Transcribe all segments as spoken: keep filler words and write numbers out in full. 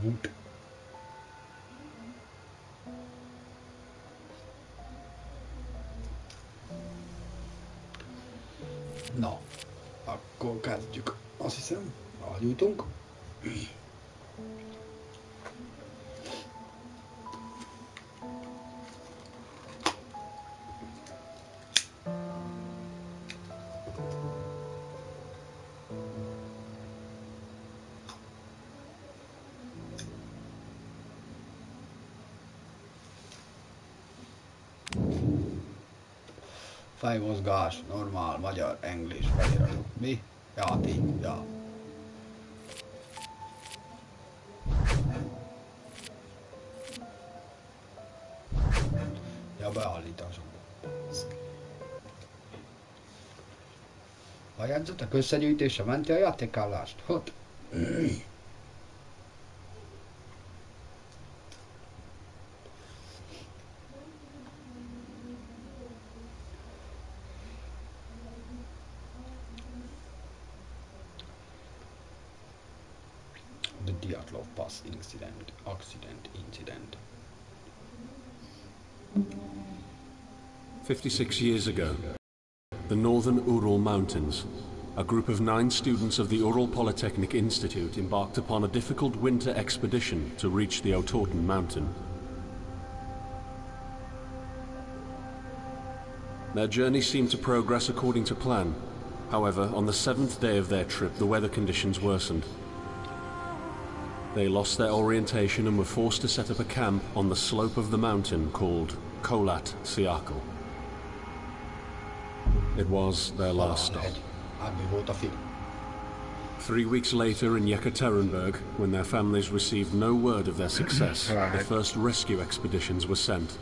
út. Na, akkor kezdjük. Azt hiszem, eljutunk. Fejmozgás, normál, magyar, englis, feliratú. Mi? Játék, ja. Ja, beállítások. A jegyzetek összegyűjtése menti a játékállást? Hogy? The Dyatlov Pass incident, accident, incident. Fifty-six years ago, the northern Ural Mountains, a group of nine students of the Ural Polytechnic Institute embarked upon a difficult winter expedition to reach the Otorten mountain. Their journey seemed to progress according to plan. However, on the seventh day of their trip, the weather conditions worsened. They lost their orientation and were forced to set up a camp on the slope of the mountain called Kholat Syakhl. It was their last stop. Three weeks later in Yekaterinburg, when their families received no word of their success, the first rescue expeditions were sent.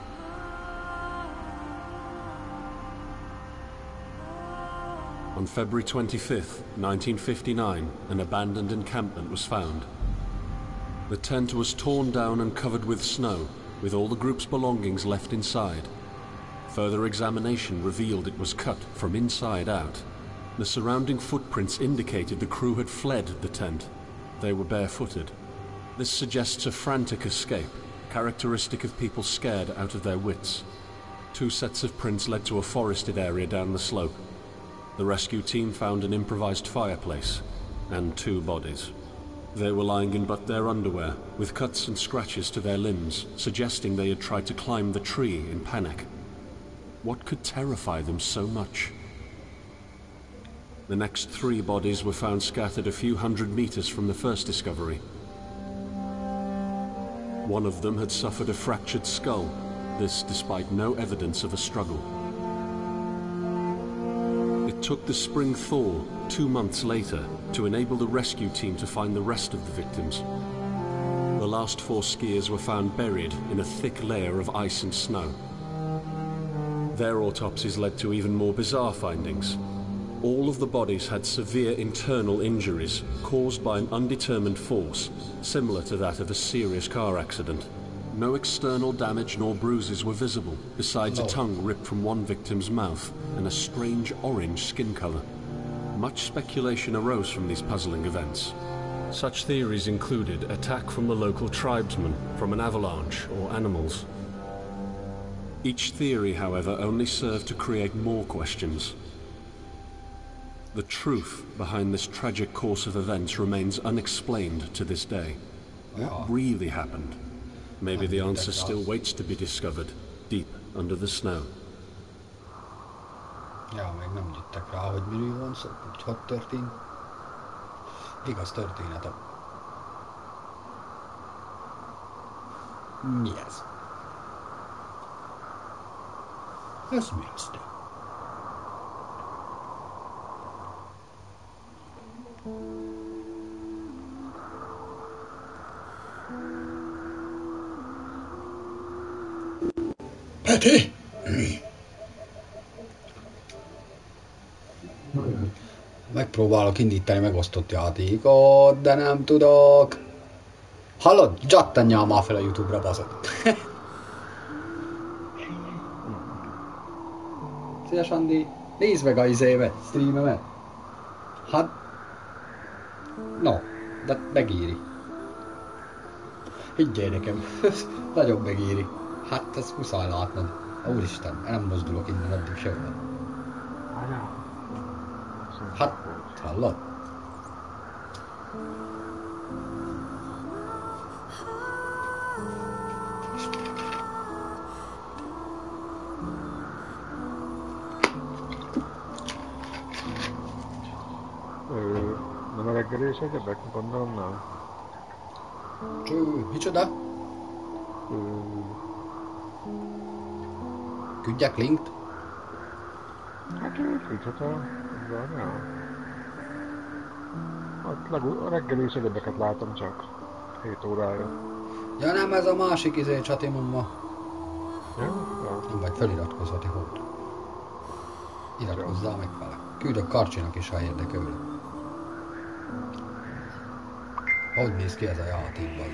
On February twenty-fifth, nineteen fifty-nine, an abandoned encampment was found. The tent was torn down and covered with snow, with all the group's belongings left inside. Further examination revealed it was cut from inside out. The surrounding footprints indicated the crew had fled the tent. They were barefooted. This suggests a frantic escape, characteristic of people scared out of their wits. Two sets of prints led to a forested area down the slope. The rescue team found an improvised fireplace and two bodies. They were lying in but their underwear, with cuts and scratches to their limbs, suggesting they had tried to climb the tree in panic. What could terrify them so much? The next three bodies were found scattered a few hundred meters from the first discovery. One of them had suffered a fractured skull, this despite no evidence of a struggle. It took the spring thaw, two months later, to enable the rescue team to find the rest of the victims. The last four skiers were found buried in a thick layer of ice and snow. Their autopsies led to even more bizarre findings. All of the bodies had severe internal injuries caused by an undetermined force, similar to that of a serious car accident. No external damage nor bruises were visible, besides a tongue ripped from one victim's mouth and a strange orange skin color. Much speculation arose from these puzzling events. Such theories included attack from the local tribesmen, from an avalanche, or animals. Each theory, however, only served to create more questions. The truth behind this tragic course of events remains unexplained to this day. What really happened? Maybe the answer still waits to be discovered, deep under the snow. Ja, még nem jöttek rá, hogy miről van szó, hogy hogy történt. Igaz történetem. Mi ez? Ez mi az te? Peti! Megpróbálok indítani megosztott játékot, de nem tudok. Hallod? Dzsattanjál már fel a YouTube-ra, baszott. Szia, Sandi! Nézd meg a izémet, streamemet! Hát... No, de megéri. Higgyél nekem, nagyon megéri. Hát ez muszáj látnod. Úristen, nem mozdulok innen addig sehova. Hát, hallod? Nem a reggelés egyebek? Gondolom nem. Cső, micsoda? Küldjek linkt? Hát küldhetem. Ja. Hát leg- a reggelés egyebeket látom csak. hét órája. Ja nem, ez a másik izé csatimomma. Ja? Ja. Nem vagy feliratkozati hót. Iratkozzál meg vele. Küldök Karcsinak is, ha érdekel. Hogy néz ki ez a játékban?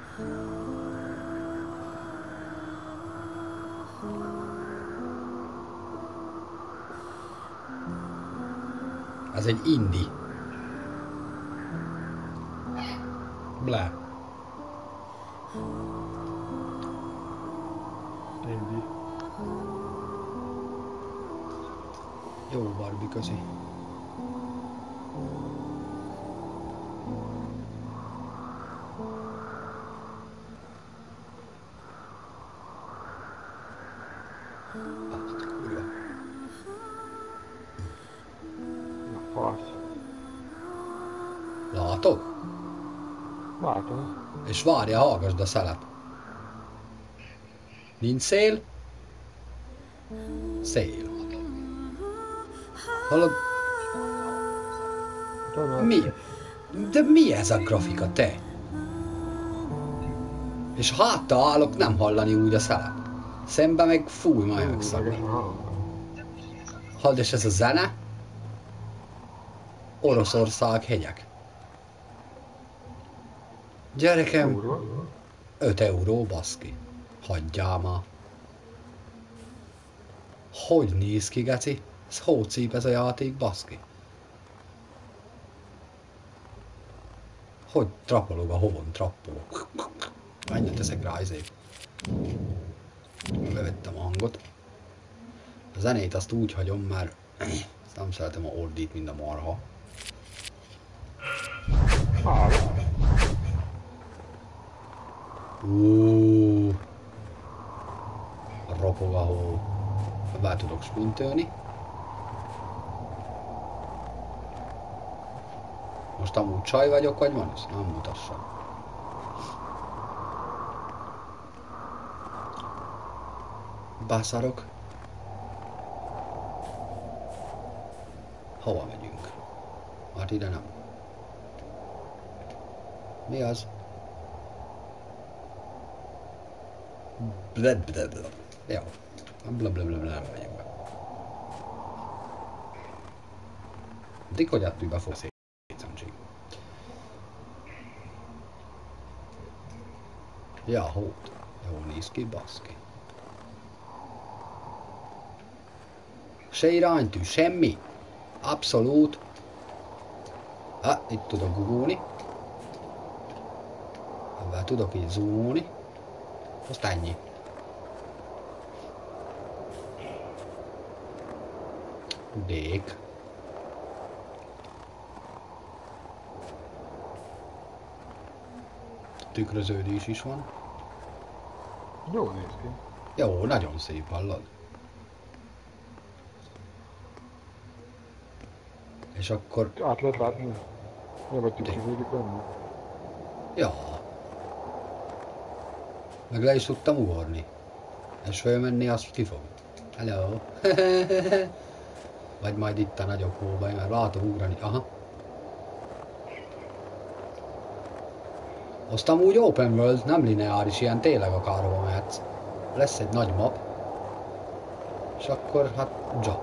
Ez egy indi. Ble. Indi. Jó, Barbie, köszi. Azt kurva. Na fasz. Látod? Látom. És várja, hallgasd a szelet. Nincs szél? Szél. Hallod? Mi? De mi ez a grafika, te? És hátta állok, nem hallani úgy a szelet. Szembe meg fúj, majd megszagni. Hallod, és ez a zene? Oroszország hegyek. Gyerekem, öt euró, baszki. Hagyjál már. Hogy néz ki, geci? Ez hócip ez a játék, baszki. Hogy trappolog a hovon, trappolok. Mennyit teszek rá, izék. Bevettem a hangot. A zenét azt úgy hagyom, mert nem szeretem a ordít, mint a marha. Uuuuh. Ropog a hó. Be tudok sprintölni. Most amúgy csaj vagyok, vagy van? Ezt nem mutassam. Bászarok. Hova megyünk? Hát ide nem. Mi az? Blablabla. Jó. Blablabla nem megyünk be. Dik, hogy attól be fogsz szétszemcség. Ja, hót. Jó néz ki, baszki. Se iránytű, semmi. Abszolút. Ha, itt tudok gugulni. Ebben tudok így zoomolni. Azt ennyi. Dék. Tükröződés is van. Jó néz ki. Jó, nagyon szép, hallod? És akkor... Át lehet látni? Nem vagy tükröződik benne? Ja. Meg le is tudtam ugorni. És fölmenni, azt kifog. Hello. Vagy majd itt a nagyobb hóba, mert látom ugrani. Aha. Azt amúgy open world, nem lineáris, ilyen tényleg akárhova mehetsz. Lesz egy nagy map. És akkor, hát, ja.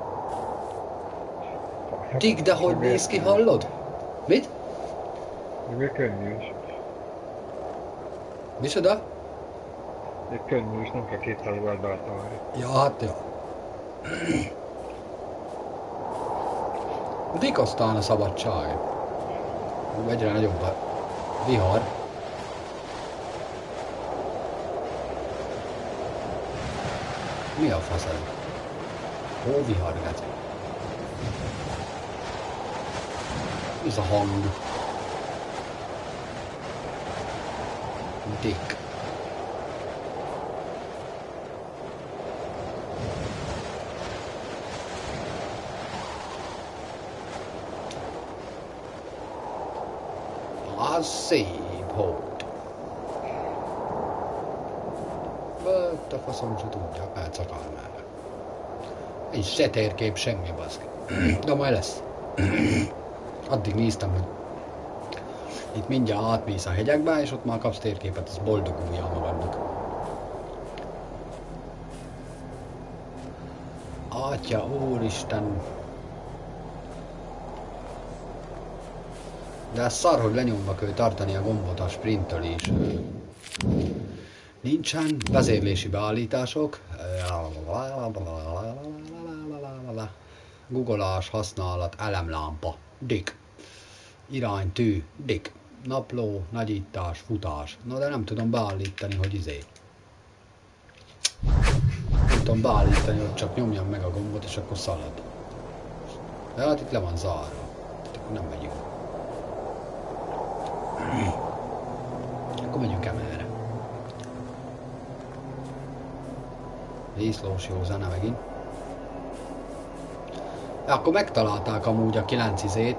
Dig, de hogy néz ki, hallod? Mit? De miért könnyű is? Micsoda? Egy könnyű is, nem kell kétszáz oldalt találni. Ja, hát ja. Dik aztán a szabadság. Egyre nagyobb a vihar. Mi a fasz ez? Hóvihar, geci. Ez a hang. Dick. Az szép hót. Böt a faszom se tudja, elcakál már. Egy se térkép, semmi baszki. De majd lesz. Addig néztem, hogy itt mindjárt átmész a hegyekbe, és ott már kapsz térképet, az boldoguljál magadnak. Atya, úristen! De ez szar, hogy lenyomva kell tartani a gombot a sprinttől is. Nincsen vezérlési beállítások. Googolás, használat, elemlámpa. Dick. Iránytű. Dick. Napló, nagyítás, futás. Na de nem tudom beállítani, hogy izé. Nem tudom beállítani, hogy csak nyomjam meg a gombot, és akkor szalad. De hát itt le van zárva. Akkor nem megyünk. Akkor megyünk emelre. Lészlós jó zene megint. Ja, akkor megtalálták amúgy a kilenc izét.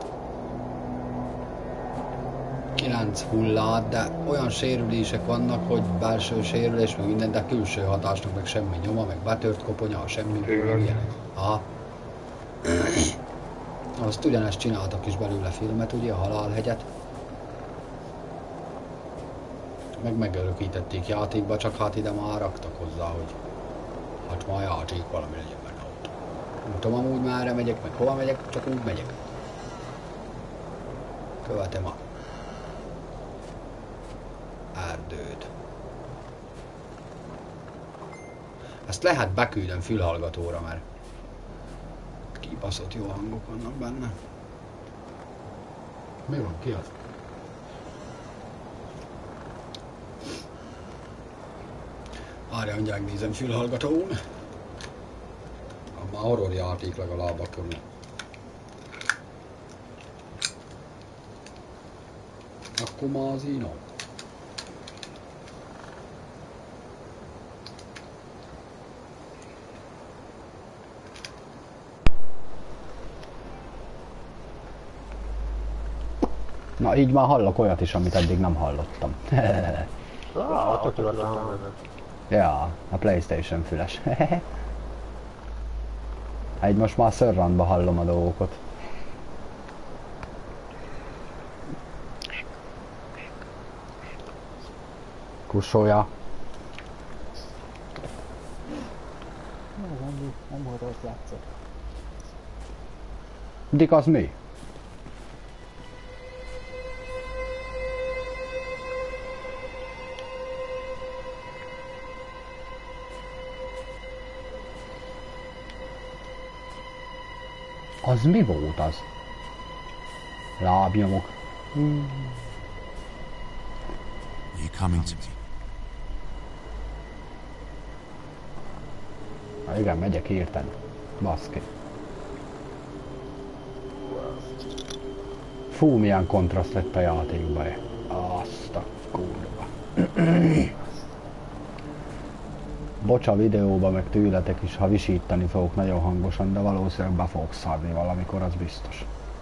kilenc hullát, de olyan sérülések vannak, hogy belső sérülés, meg minden, de külső hatásnak meg semmi nyoma, meg betört koponya, semmi, meg ilyenek. Aha. Azt ugyanezt csináltak is belőle filmet, ugye, a Halálhegyet. Meg megörökítették játékba, csak hát ide már raktak hozzá, hogy hát már játék valami legyen benne ott. Nem tudom amúgy merre megyek, meg hova megyek, csak úgy megyek. Követem a erdőt. Ezt lehet beküldeni fülhallgatóra, mert kibaszott jó hangok vannak benne. Mi van? Ki az? Várjál, mindjárt nézem fülhallgatón. Már horror játék legalább akkor. Akkor már az ino. Na így már hallok olyat is, amit eddig nem hallottam. Ah, ott tudod. Ja, a PlayStation füles. Egy most már szörrandba hallom a dolgokat. Kussolja. Nem, nem horrort játszok. Dik az mi? Az mi volt az? Lábnyomok. Hmm. Are you coming to me? Na igen, megyek érted. Baszki. Fú, milyen kontraszt lett a játékba. Azt a kurva. Bocs a videóba, meg tőletek is, ha visítani fogok nagyon hangosan, de valószínűleg be fogok szarni valamikor, az biztos.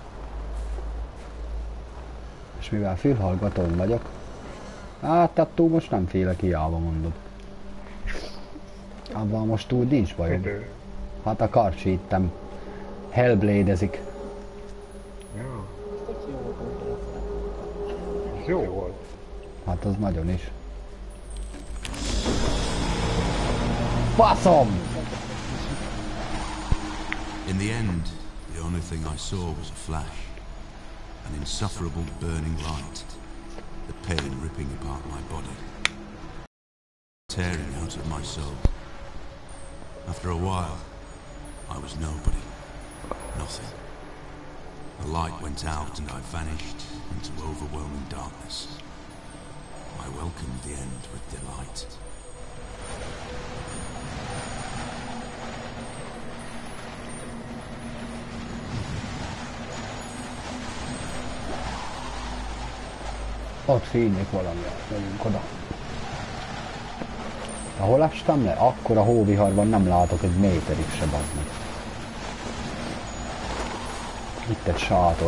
És mivel fülhallgatón vagyok, hát attól most nem félek, hiába mondod. Abban most túl nincs bajom. Hát a karcsítem Hellblade-ezik. Ja, Tök jó volt. ez jó volt. Hát az nagyon is. Faszom! In the end, the only thing I saw was a flash. An insufferable burning light. The pain ripping apart my body. Tearing out of my soul. After a while, I was nobody. Nothing. The light went out and I vanished into overwhelming darkness. I welcomed the end with delight. Ott fénylik valami, megyünk oda. Ahol estem le? Akkor a hóviharban nem látok egy méterig se badni. Itt egy sátor.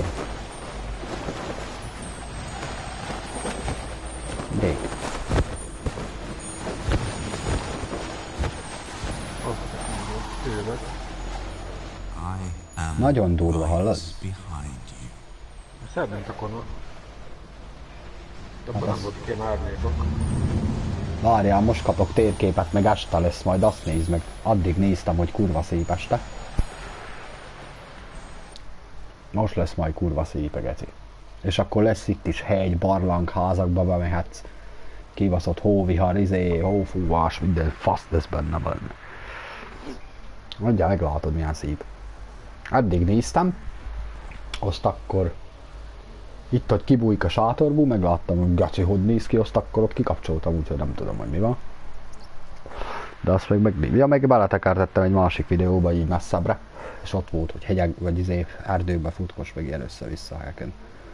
Dég. Nagyon durva, hallod? Szebb, mint a konor. De abban nem volt ilyen árnyékok. Várjál, most kapok térképet, meg este lesz, majd azt nézd meg. Addig néztem, hogy kurva szép este. Most lesz majd kurva szép, geci. És akkor lesz itt is hegy, barlang, házakba bemehetsz. Kibaszott hóvihar, izé, hófúvás, minden fasz lesz benne benne. Mondjál, meglátod milyen szép. Addig néztem. Azt akkor itt, hogy kibújik a sátorból, megláttam, hogy gaci, hogy néz ki, azt akkor ott kikapcsoltam, úgyhogy nem tudom, hogy mi van. De azt meg meg, ja, meg beletekertettem egy másik videóba így messzebbre, és ott volt, hogy hegyek, vagy izé, erdőbe futkos, meg ilyen össze-vissza helyeken.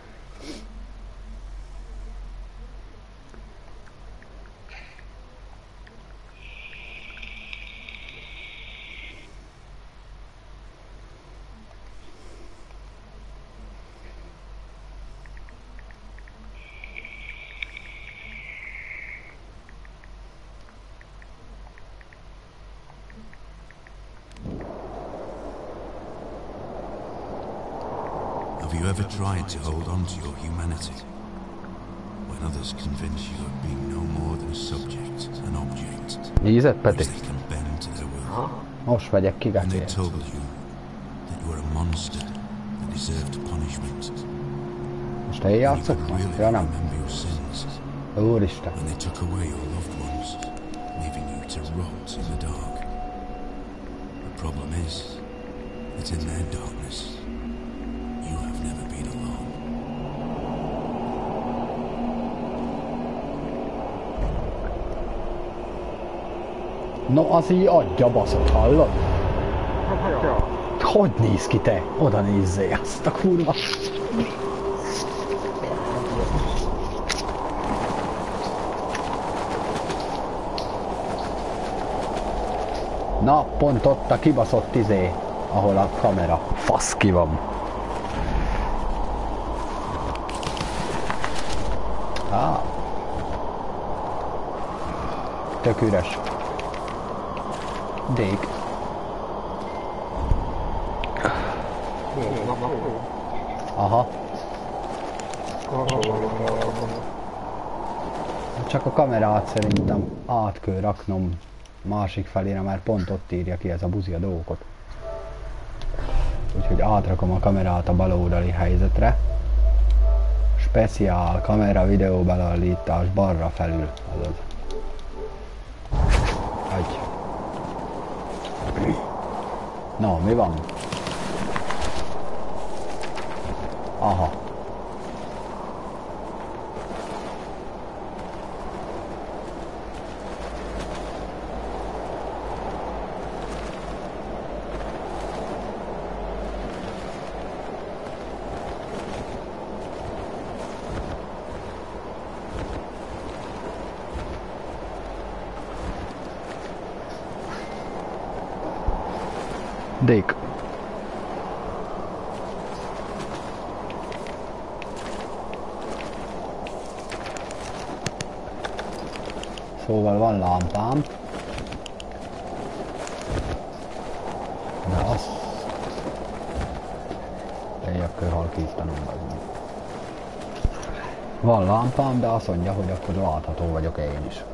Have you ever tried to hold on to your humanity when others convince you of being no more than a subject, an object, Nézed, Peti? which they can bend to their will? Most vegyek ki, And they gaci. told you that you were a monster that deserved punishment. Most én And you játszok? could really Ja, nem. remember your sins Úristen. when they took away your loved ones, leaving you to rot in the dark. The problem is that in their darkness, you have never been alone. No, az így adja baszott, hallod? Ja. Hogy néz ki te? Oda nézzél, azt a kurva. Na, pont ott a kibaszott izé, ahol a kamera. Fasz ki van. Ah. Tök üres. Dég. Aha. Csak a kamerát szerintem át kell raknom másik felére, mert pont ott írja ki ez a buzi a dolgokat. Úgyhogy átrakom a kamerát a baloldali helyzetre. Speciál kamera videó beállítás balra felül. Azaz. Egy. No, mi van? Aha. Dék. Szóval van lámpám. De az... Egy akkor halkítanom meg. Van lámpám, de azt mondja, hogy akkor látható vagyok én is.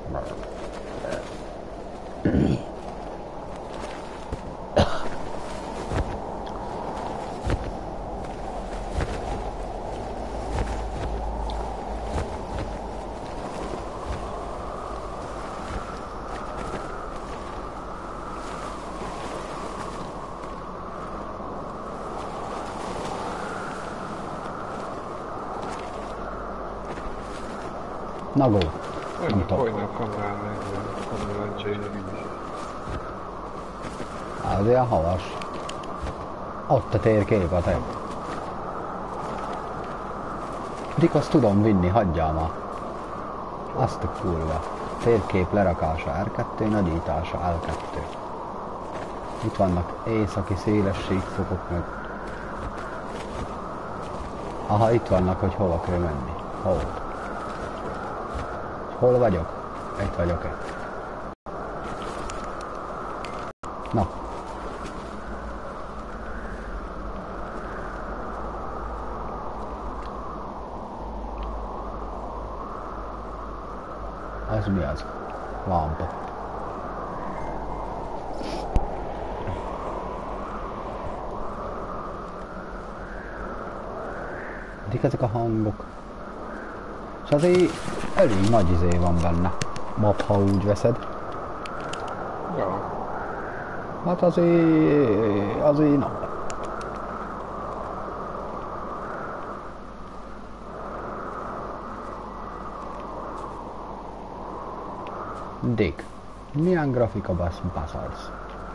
Na go. Nem tudom. Hogyne a kamerán meg, a kamerán csinálni is. Az ilyen havas. Ott a térkép a te. Dik, azt tudom vinni, hagyjál már. Azt a kurva. Térkép lerakása er kettő, nagyítása el kettő. Itt vannak északi széles síkfokok meg. Aha, itt vannak, hogy hova kell menni. Hol? Hol vagyok? Itt vagyok-e? Na. Ez mi az? Lámpa. Dik ezek a hangok. És azért elég nagy izé van benne. Map, ha úgy veszed. Ja. Hát azért... azért na. Dik. Milyen grafika basz baszarsz?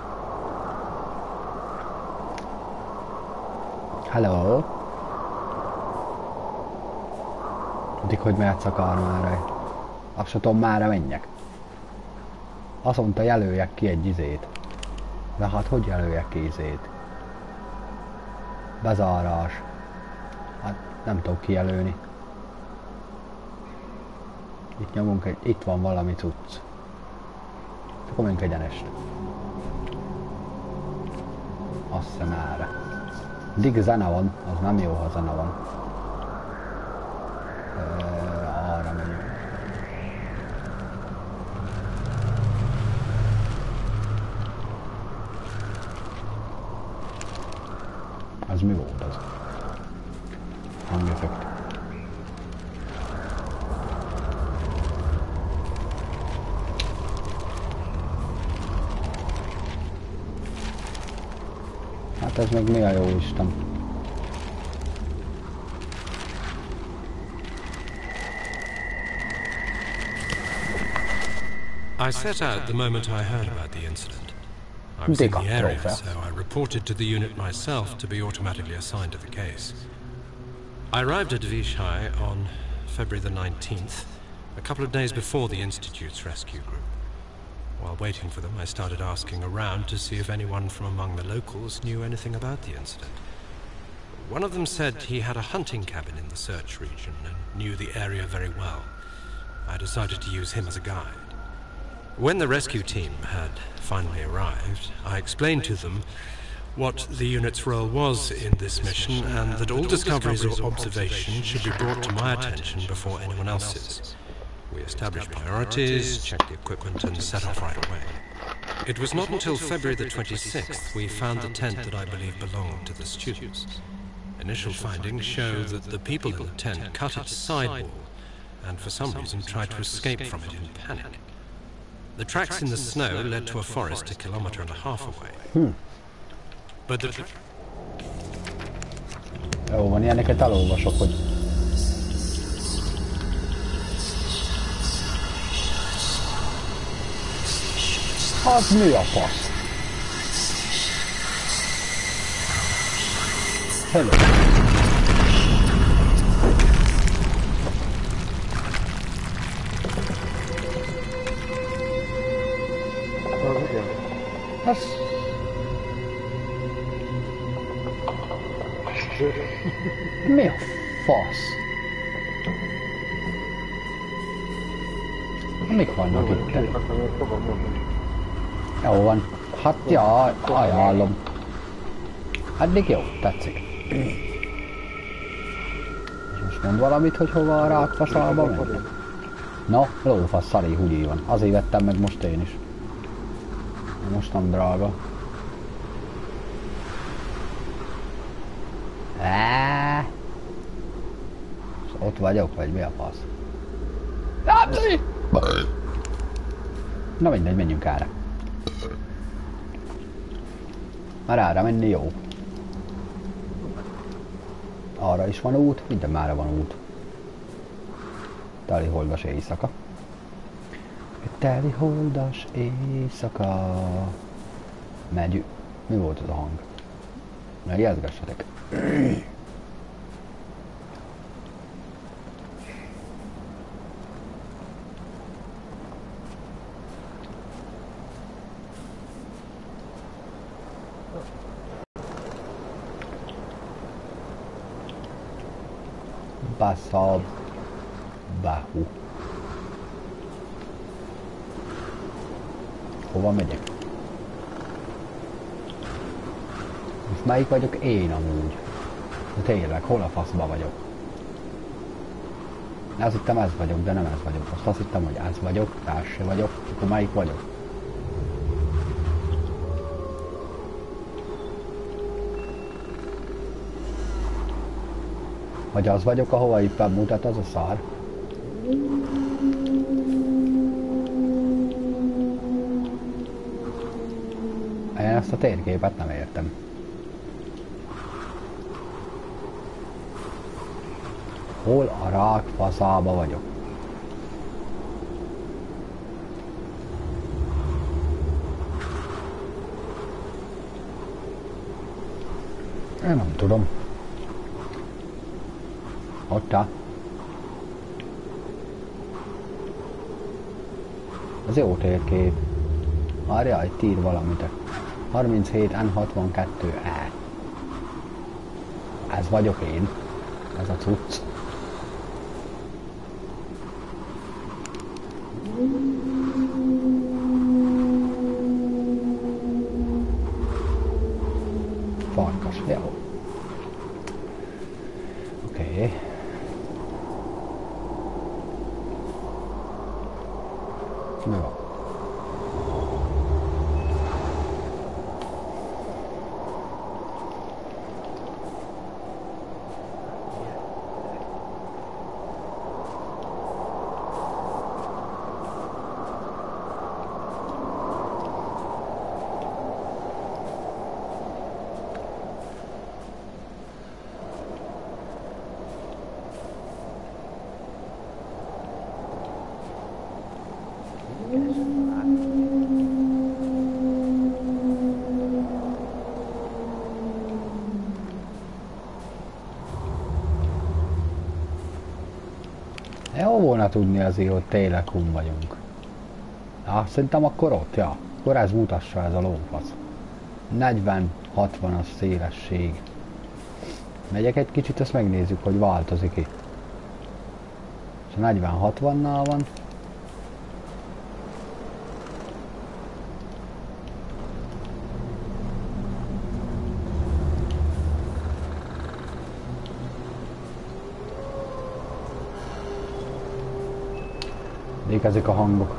Hello? Dik, hogy mehetsz akar már. Azt sem tudom, mára menjek. Azt mondta, jelöljek ki egy izét. De hát hogy jelöljek ki izét? Bezárás. Hát nem tudok kijelölni. Itt nyomunk egy... itt van valami cucc. Akkor menjünk egyenest. Azt hiszem erre. Dik, zene van, az nem jó, ha zene van. Arra megyünk. Az mi volt az? Hangeffekt. Hát ez meg mi a jó Isten? I set out the moment I heard about the incident. I was in the area, so I reported to the unit myself to be automatically assigned to the case. I arrived at Vishai on February the nineteenth, a couple of days before the Institute's rescue group. While waiting for them, I started asking around to see if anyone from among the locals knew anything about the incident. One of them said he had a hunting cabin in the search region and knew the area very well. I decided to use him as a guide. When the rescue team had finally arrived, I explained to them what the unit's role was in this mission and that all discoveries or observations should be brought to my attention before anyone else's. We established priorities, checked the equipment and set off right away. It was not until February the twenty-sixth we found the tent that I believe belonged to the students. Initial findings show that the people in the tent cut its sidewall and for some reason tried to escape from it in panic. The tracks in the snow led to a forest a kilometre and a half away. Hmm. But the... Jó, van ilyeneket elolvasok, hogy... Az mi a fasz? Hello. Az... Mi a fasz? Mik vannak itt? Jó van. Hát ja, ajánlom. Eddig jó, tetszik. Most mond valamit, hogy hova a rákfasalba megy? No, lófasz, szari hugyi van. Azért vettem meg most én is. Most nem drága. Eeeeh. Ott vagyok, vagy mi a fasz? Na mindegy, menjünk erre. Már arra menni jó. Arra is van út, minden mára van út. Teli holdas éjszaka. Teli holdas éjszaka. Megyünk. Mi volt az a hang? Ne jezgessetek. Baszab. Bahu. Hova megyek? Most melyik vagyok én amúgy? De tényleg, hol a faszba vagyok? Azt hittem ez vagyok, de nem ez vagyok. Azt azt hittem, hogy ez vagyok, de ez se vagyok. Akkor melyik vagyok? Vagy az vagyok, ahova éppen mutat az a szar? Én ezt a térképet nem értem. Hol a rák faszába vagyok? Én nem tudom. Otta. Az jó térkép. Várjál, itt ír valamit. harminchét N hatvankettő E. Ez vagyok én. Ez a cucc. Farkas, jó. Oké. Okay. Mi van? Jó volna tudni azért, hogy tényleg hun vagyunk. Ah, szerintem akkor ott, ja. Akkor ez mutassa ez a lófasz. negyven hatvan az szélesség. Megyek egy kicsit, ezt megnézzük, hogy változik itt. És a negyven hatvannál van. Ezek a hangok.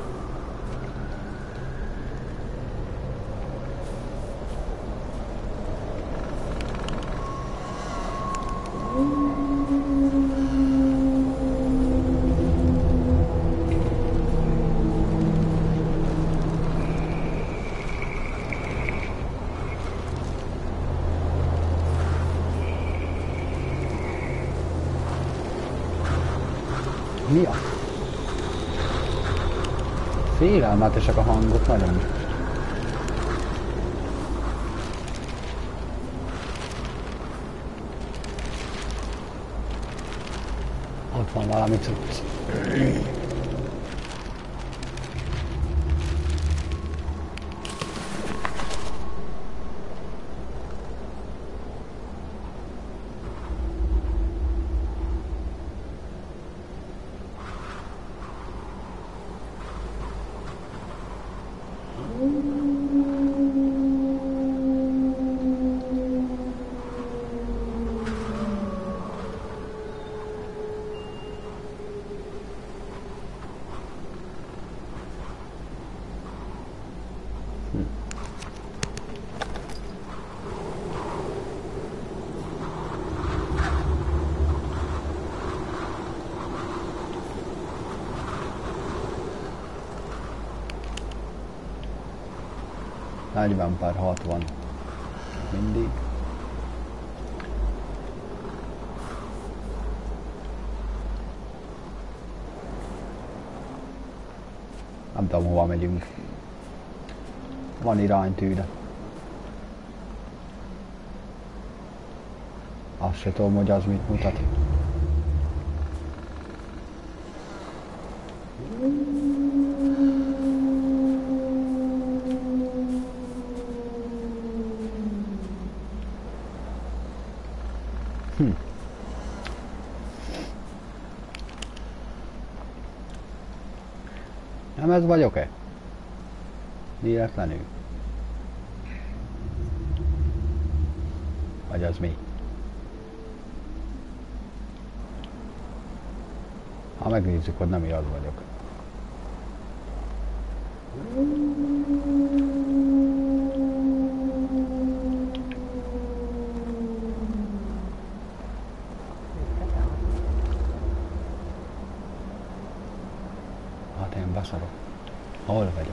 Mi a? Félelmetesek a hangok, nagyon. Ott van valami cucc. negyven per hatvan. Mindig. Nem tudom, hova megyünk. Van iránytű, de azt se tudom, hogy az mit mutat. Hm. Nem ez vagyok-e? Véletlenül. Vagy az mi? Ha megnézzük, hogy nem én az vagyok. Hát én beszarok. Hol vagyok?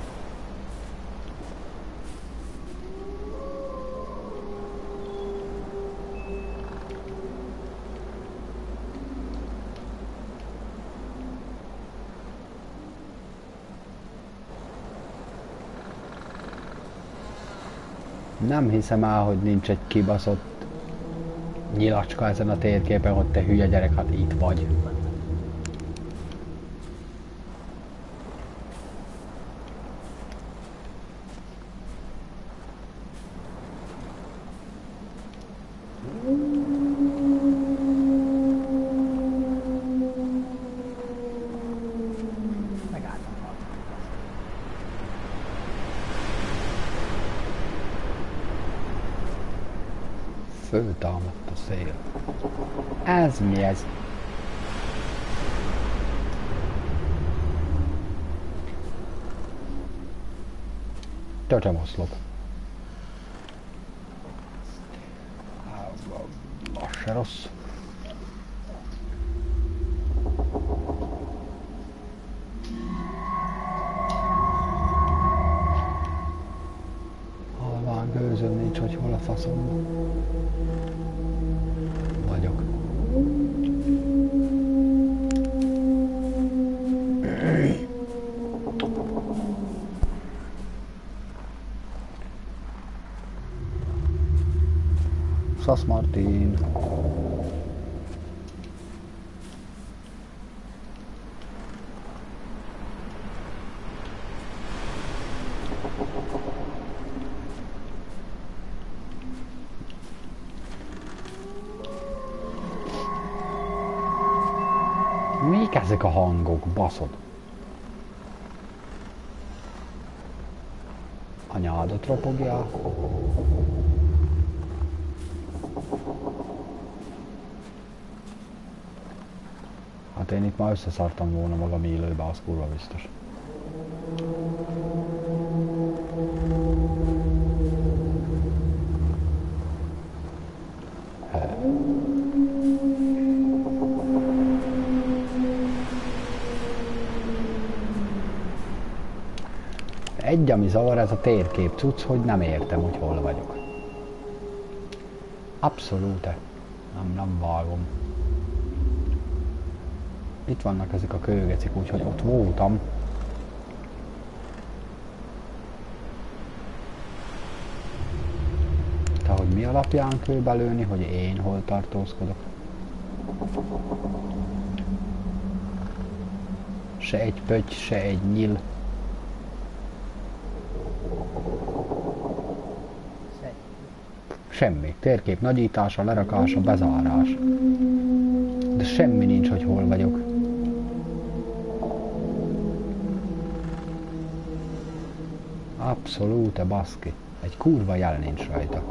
Nem hiszem el, hogy nincs egy kibaszott nyilacska ezen a térképen, hogy te hülye gyerek, hát itt vagy. Föltámadt a szél. Ez mi ez? Töcsem oszlop. Az se rossz. Halvány gőzöm nincs, hogy hol a faszomban vagyok. Sasz Martin. Mik ezek a hangok, baszod? Anyádat ropogják. Hát én itt már összeszartam volna magam élőbe, az kurva biztos. Egy, ami zavar, ez a térkép cucc, hogy nem értem, hogy hol vagyok. Abszolút. Nem, nem vágom. Itt vannak ezek a kőgecik, úgyhogy ott voltam. De hogy mi alapján kell belőni, hogy én hol tartózkodok? Se egy pötty, se egy nyíl. Semmi. Térkép nagyítása, lerakása, bezárás. De semmi nincs, hogy hol vagyok. Abszolút, baszki. Egy kurva jel nincs rajta.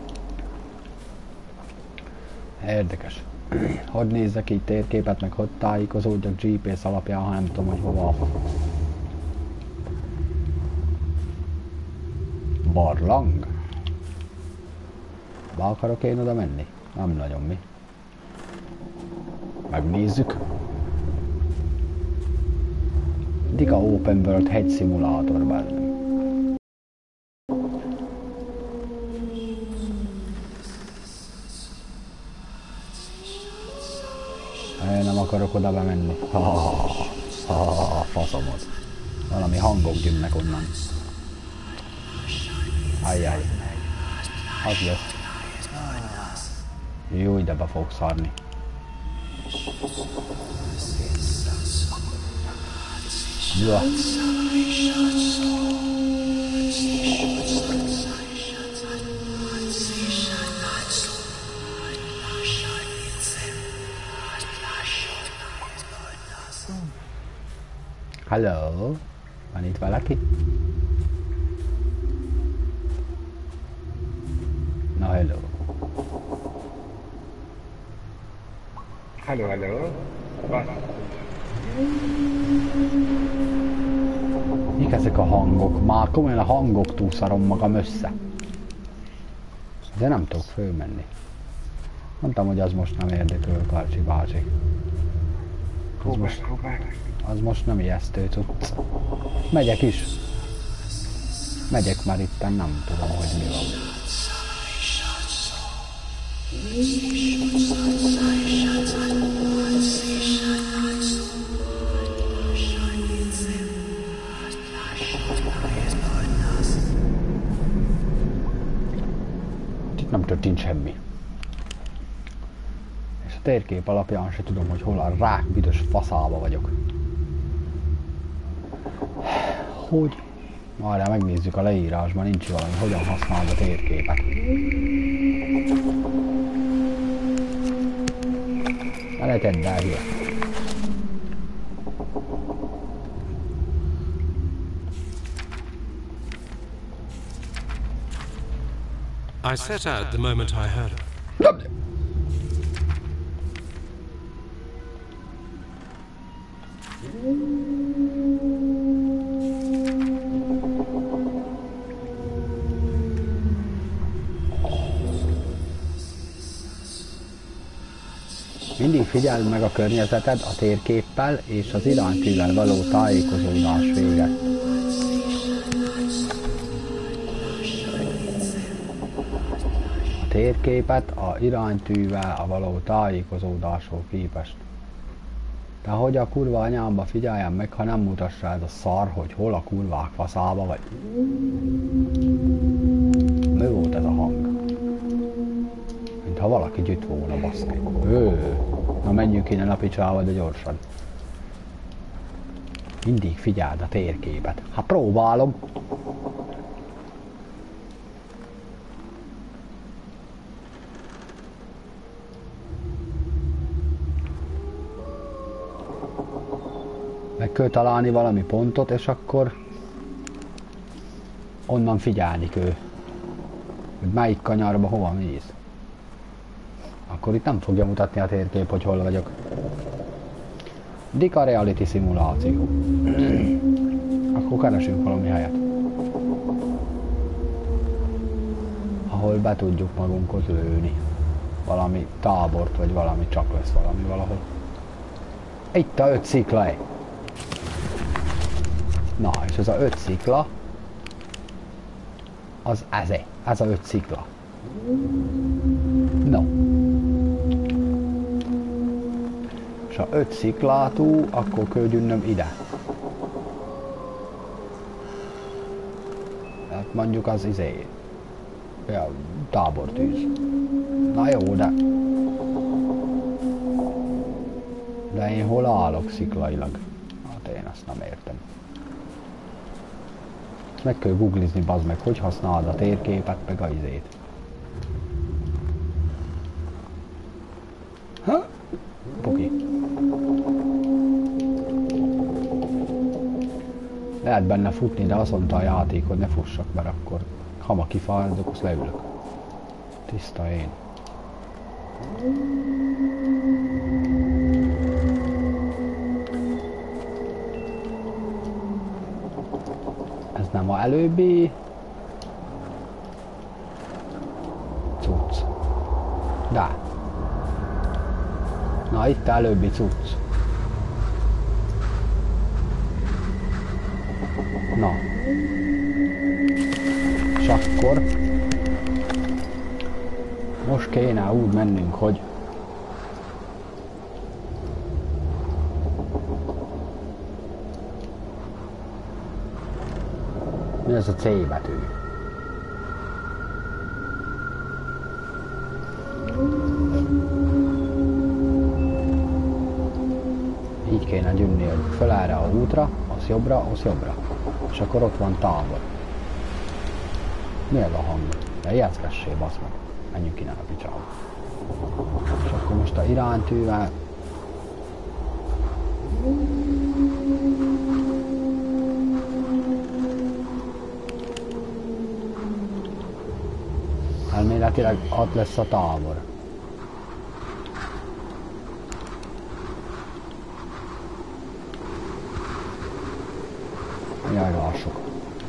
Érdekes. Hogy nézzek így térképet, meg hogy tájékozódjak gé pé es alapján, ha nem tudom, hogy hova. Barlang? Be akarok én oda menni? Nem nagyon, mi? Megnézzük. Diga Open World hegy szimulátor bennem. Én nem akarok oda bemenni. Ha, ha, ha, faszomod. Valami hangok jönnek onnan. Ajjaj. Az lesz. Jó, ide be fogok szarni. Ja. Hello. Van itt valaki? Na, hello. Hello, hello. Van. Mik ezek a hangok? Már komolyan a hangoktól szarom magam össze. De nem tudok fölmenni. Mondtam, hogy az most nem érdekel, Karcsi bácsi. Az most, az most nem ijesztő cucc. Megyek is. Megyek már itten, nem tudom, hogy mi van. Itt nem történt semmi. És a térkép alapján se tudom, hogy hol a rák büdös faszába vagyok. Hogy? Várjál, megnézzük a leírásban, nincs valami, hogyan használod a térképet. Ne ne tedd el hülye. I set out the moment I heard of it. Mindig figyeld meg a környezeted a térképpel és az iránytűvel való tájékozódás véget. A térképet a iránytűvel a való tájékozódáshoz képest. De hogy a kurva anyámba figyeljen meg, ha nem mutassa ez a szar, hogy hol a kurvák faszába vagy. Mi volt ez a hang? Ha valaki gyűjt volna, baszki. Ő, na menjünk innen a picsába, de gyorsan. Mindig figyeld a térképet. Hát próbálom. Meg kell találni valami pontot, és akkor onnan figyelni kell, hogy melyik kanyarba hova mész. Akkor itt nem fogja mutatni a térkép, hogy hol vagyok. Dika reality szimuláció. Akkor keresünk valami helyet, ahol be tudjuk magunkat lőni. Valami tábort, vagy valami, csak lesz valami valahol. Itt a öt szikla. Na, és ez a öt szikla, az ez, ez a öt szikla. No. És ha öt sziklátú, akkor küldjünk ide. Hát mondjuk az izé, ja, tábortűz. Na jó, de... De én hol állok sziklailag? Hát én azt nem értem. Meg kell googlizni, bazd meg, hogy használod a térképet, meg a izét. Ha? Puki. Lehet benne futni, de azt mondta a játék, hogy ne fussak, mert akkor ha ma kifáradok, azt leülök. Tiszta én. Ez nem a előbbi cucc. De. Na, itt a előbbi cucc. Na. És akkor most kéne úgy mennünk, hogy mi ez a C betű? Így kéne gyűnni, hogy föl erre a útra, az jobbra, az jobbra. És akkor ott van tábor. Mi ez a hang? De ijesztgessé, basz meg. Menjünk innen a picsába. És akkor most a iránytűvel Elméletileg ott lesz a tábor. Jaj, lássuk.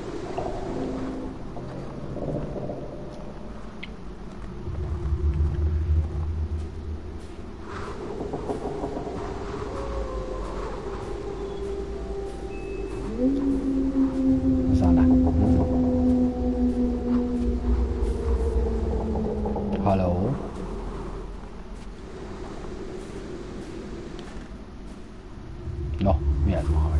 Zene. Hello. No, mi ez ma?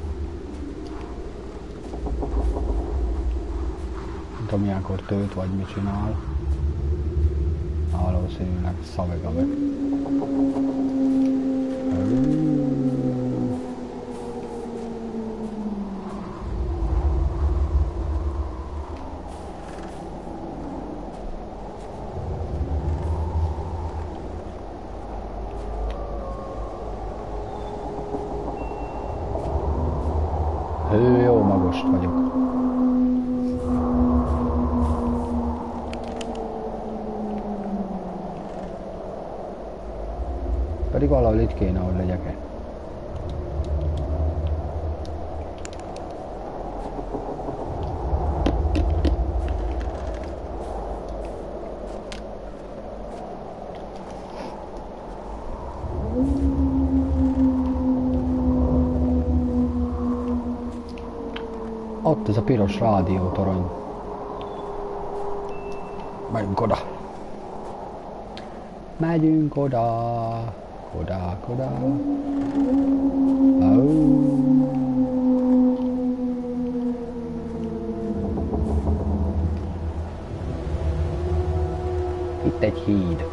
Nem tudom, ilyenkor tölt vagy mit csinál. Valószínűleg szavega be. Hő, jó magost vagyok. Pedig valahol itt kéne, hogy legyek-e. Ott ez a piros rádiótorony. Megyünk oda. Megyünk oda. Oda, oda. Oh. Itt egy híd.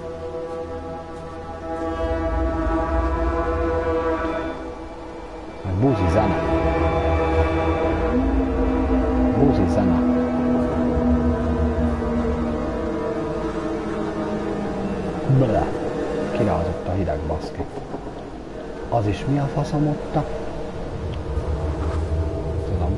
Meg buzi zene. Buzi zene. Bele. Kirázott a hideg, baszki. Az is mi a faszom otta? Tudom.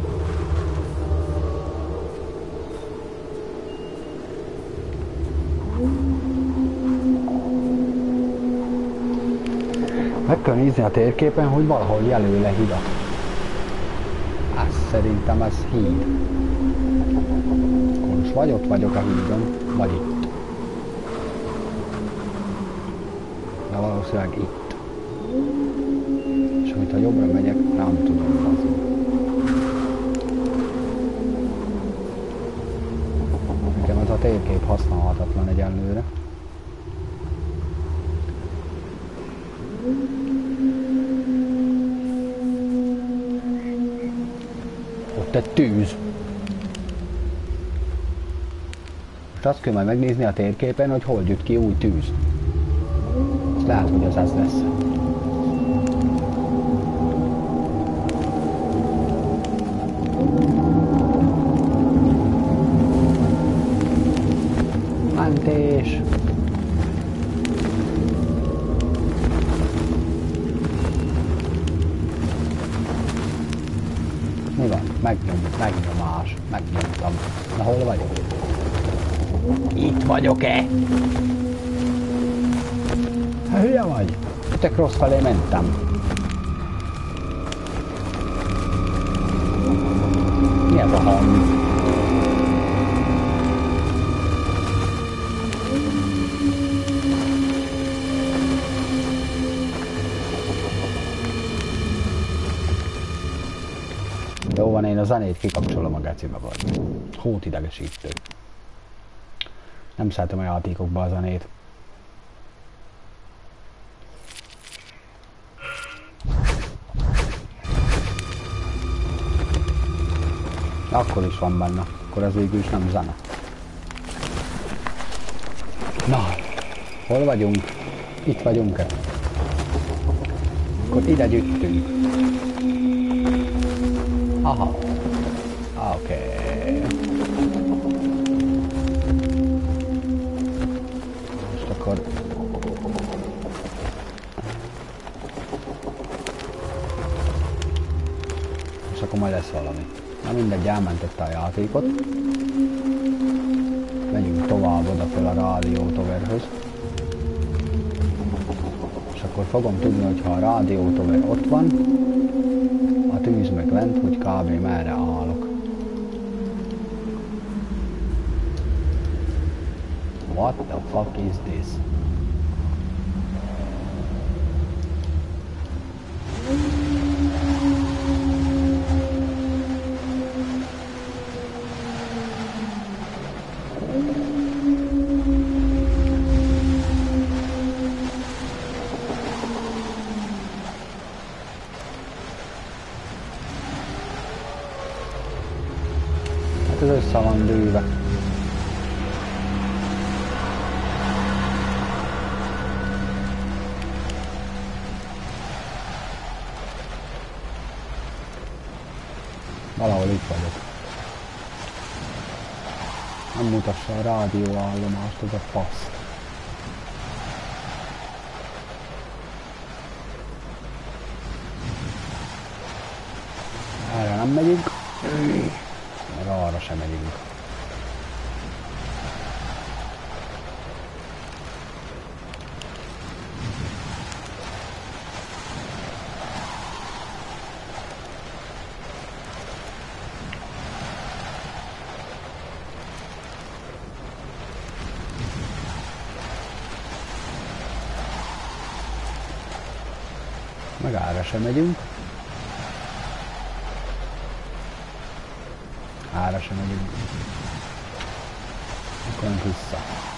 Meg kell nézni a térképen, hogy valahol jelöl le hidat. Ez szerintem ez híd. Akkor most vagy ott vagyok a hídon, vagy itt. De valószínűleg itt. És amit ha jobbra megyek, nem tudom hozni. Nekem ez a térkép használhatatlan egyenlőre. Ott egy tűz. Most azt kell majd megnézni a térképen, hogy hol jut ki új tűz. Azt lehet, hogy az ez lesz. Mentés! Mi van? Megnyomjuk, megnyomás, megnyomtam. Na hol vagyok? Itt vagyok-e? Hülye vagy? Tök rossz felé mentem. Mi ez a hang? Jó van, én a zenét kikapcsolom a gecibe vagy. Hót idegesítő. Nem szeretem a játékokba a zenét. Akkor is van benne, akkor ez végül is nem zene. Na, hol vagyunk? Itt vagyunk-e? Akkor ide gyűjtünk. Aha. Oké. Okay. Most akkor... Most akkor majd lesz valami. Na mindegy, elmentette a játékot. Menjünk tovább oda fel a rádiótoverhöz. És akkor fogom tudni, hogy ha a rádiótover ott van, a tűz meg lent, hogy kb. Merre állok. What the fuck is this? Hát ez össze van dőve. Valahol itt vagyok. Nem mutassa a rádióállomást, ez a fasz. Erre nem megyünk, meg arra sem megyünk. Meg ára sem megyünk. Ára sem megyünk. Akkor nem vissza.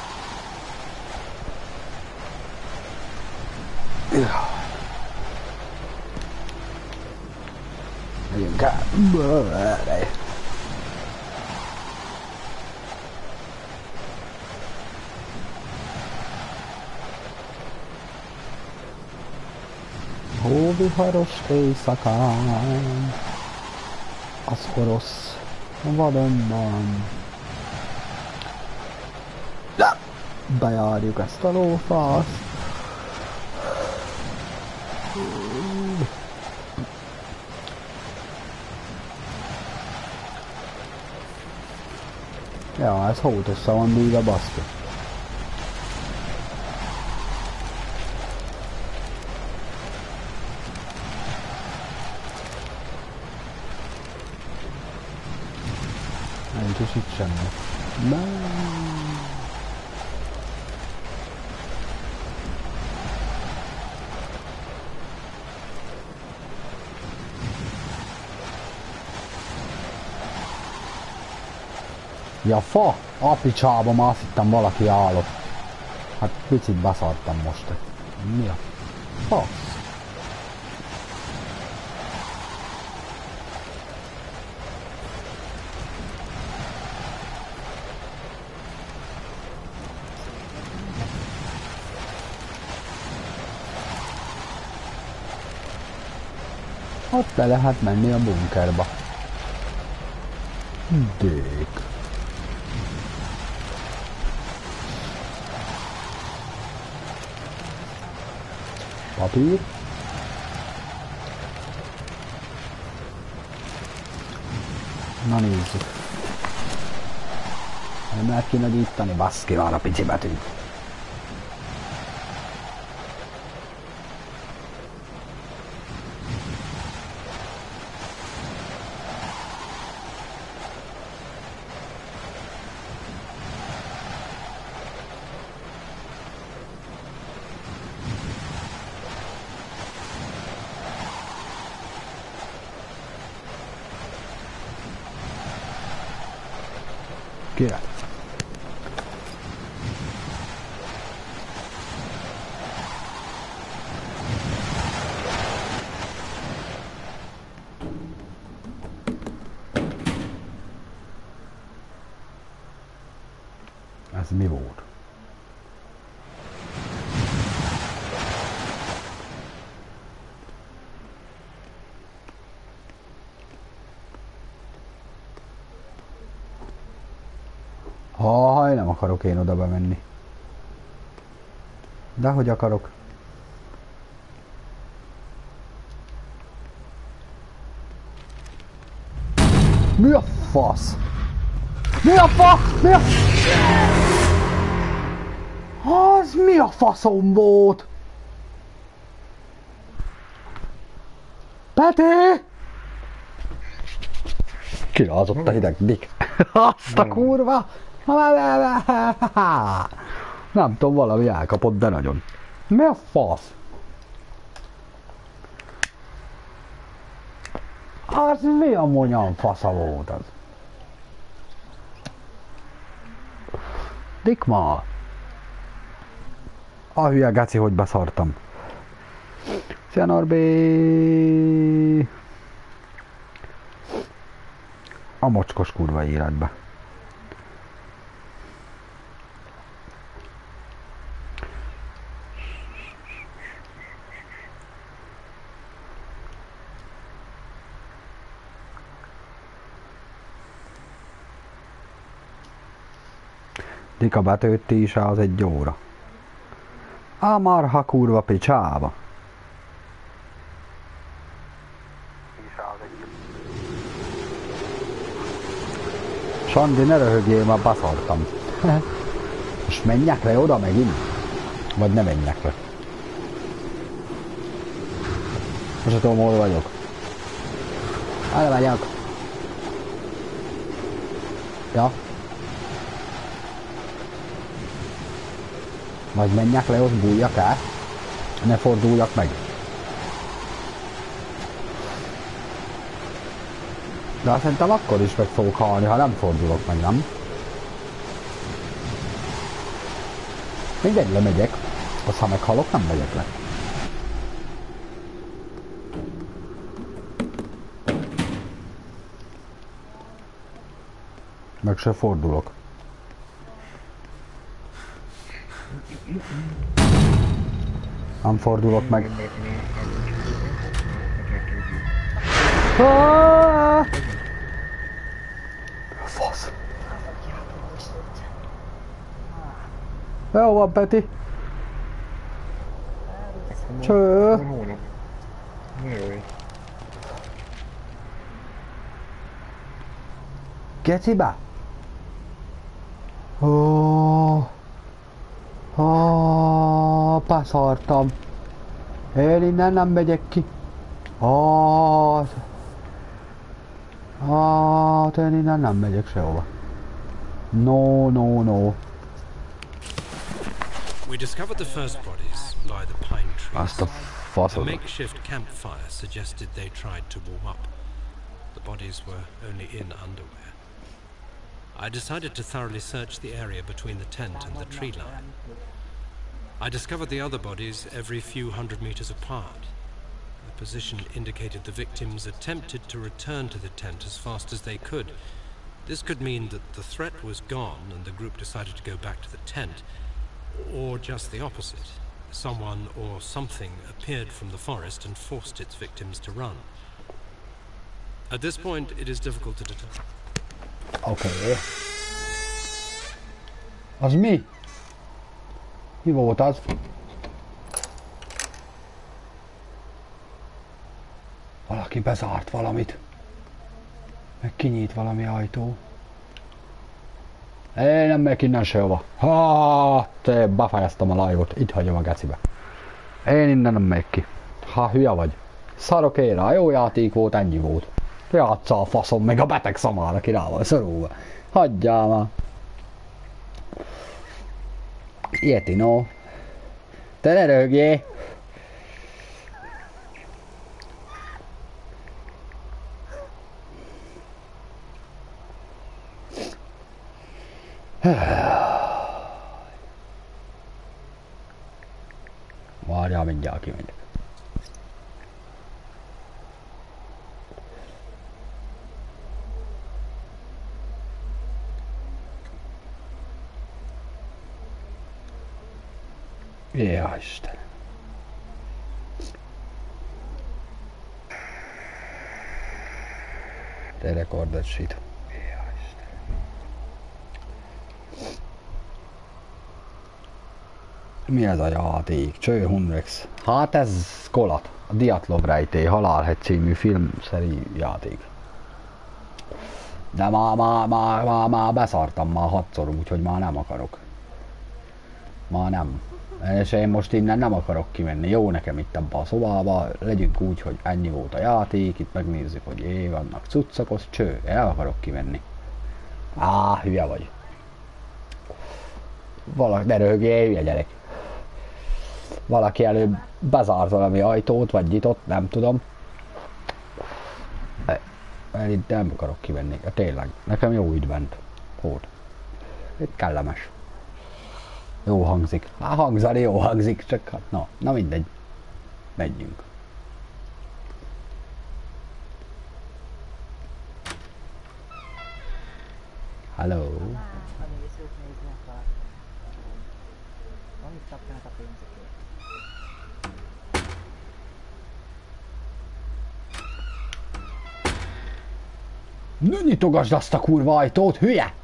Megyünk át. Hóviharos éjszakán, az orosz vadonban. Bejárjuk ezt a lófaszt. Ja, ez hót össze van dűve, baszki. Nincs is itt semmi. Ja fa! A picsába, már azt hittem valaki állott. Hát picit beszartam most. Mi a fasz? Ott be lehet menni a bunkerba. Dék. Papír. Na nézzük. Nem lehet kinagyítani, baszki, van a pici betűt. Király. Ez mi volt? Haj, nem akarok én oda bemenni. De hogy akarok? Mi a fasz? Mi a fasz? Mi a... Az mi a faszom volt? Peti! Kirázott a hideg dik. Azt a kurva! Nem tudom, valami elkapott, de nagyon. Mi a fasz? Az mi a monyan fasza volt az? Dikma! A hülye geci, hogy beszartam. Szia Norbi! A mocskos kurva életbe. Dika betőtti is az egy óra. A marha kurva picsába. Sandi, ne röhögjél, már baszartam. Most menjek le oda megint? Vagy ne menjek le? Most tudom, hol vagyok. Elmegyek. Ja. Vagy menjek le, ott bújjak el. Ne forduljak meg. De azt szerintem akkor is meg fogok halni, ha nem fordulok meg, nem? Mindegy, lemegyek. Azt ha meghalok, nem megyek le. Meg se fordulok. Nem fordulok meg. Ah! Fasz. Jó van, Peti. Cső. Gecibe? Ó. Ó, beszartam. Én innen nem megyek ki. Ó. Hát én innen nem megyek sehova. No, no, no. We discovered the first bodies by the pine trees. Azt a faszod. A makeshift campfire suggested they tried to warm up. The bodies were only in underwear. I decided to thoroughly search the area between the tent and the tree line. I discovered the other bodies every few hundred meters apart. The position indicated the victims attempted to return to the tent as fast as they could. This could mean that the threat was gone and the group decided to go back to the tent, or just the opposite. Someone or something appeared from the forest and forced its victims to run. At this point, it is difficult to determine. Okay. Az mi? Mi volt az? Valaki bezárt valamit. Meg kinyit valami ajtó. Én nem megyek innen sehova. Ha, te befejeztem a live-ot. Itt hagyom a gecibe. Én innen nem megyek ki. Ha hülye vagy. Szarok én rá. Jó játék volt, ennyi volt. Játsza a faszom, meg a beteg szamára ki rá van szorulva. Hagyjál már. Ilyeti, no. Te ne rögjél. Várjál, mindjárt kimegyek. Jaj, Istenem. Te recorded shit. Jaj, Istenem. Mi ez a játék? Cső Hundrex. Hát ez Kolat. A Diatlov rejtély, Halálhegy című filmszeri játék. De már, már, már, már, már beszartam már hatszor, úgyhogy már nem akarok. Ma nem. És én most innen nem akarok kimenni. Jó nekem itt abba a szobába, legyünk úgy, hogy ennyi volt a játék, itt megnézzük, hogy é, vannak cuccok, az cső, én nem akarok kimenni. Á, hülye vagy. Valaki, ne röhögjél, hülye gyerek. Valaki előbb bezárt valami ajtót, vagy nyitott, nem tudom. Én itt nem akarok kivenni, tényleg, nekem jó így bent. Hót. Itt kellemes. Jó hangzik. Hát hangzani jó hangzik, csak hát na, na mindegy. Menjünk. Hello. Ne nyitogasd azt a kurva ajtót, hülye!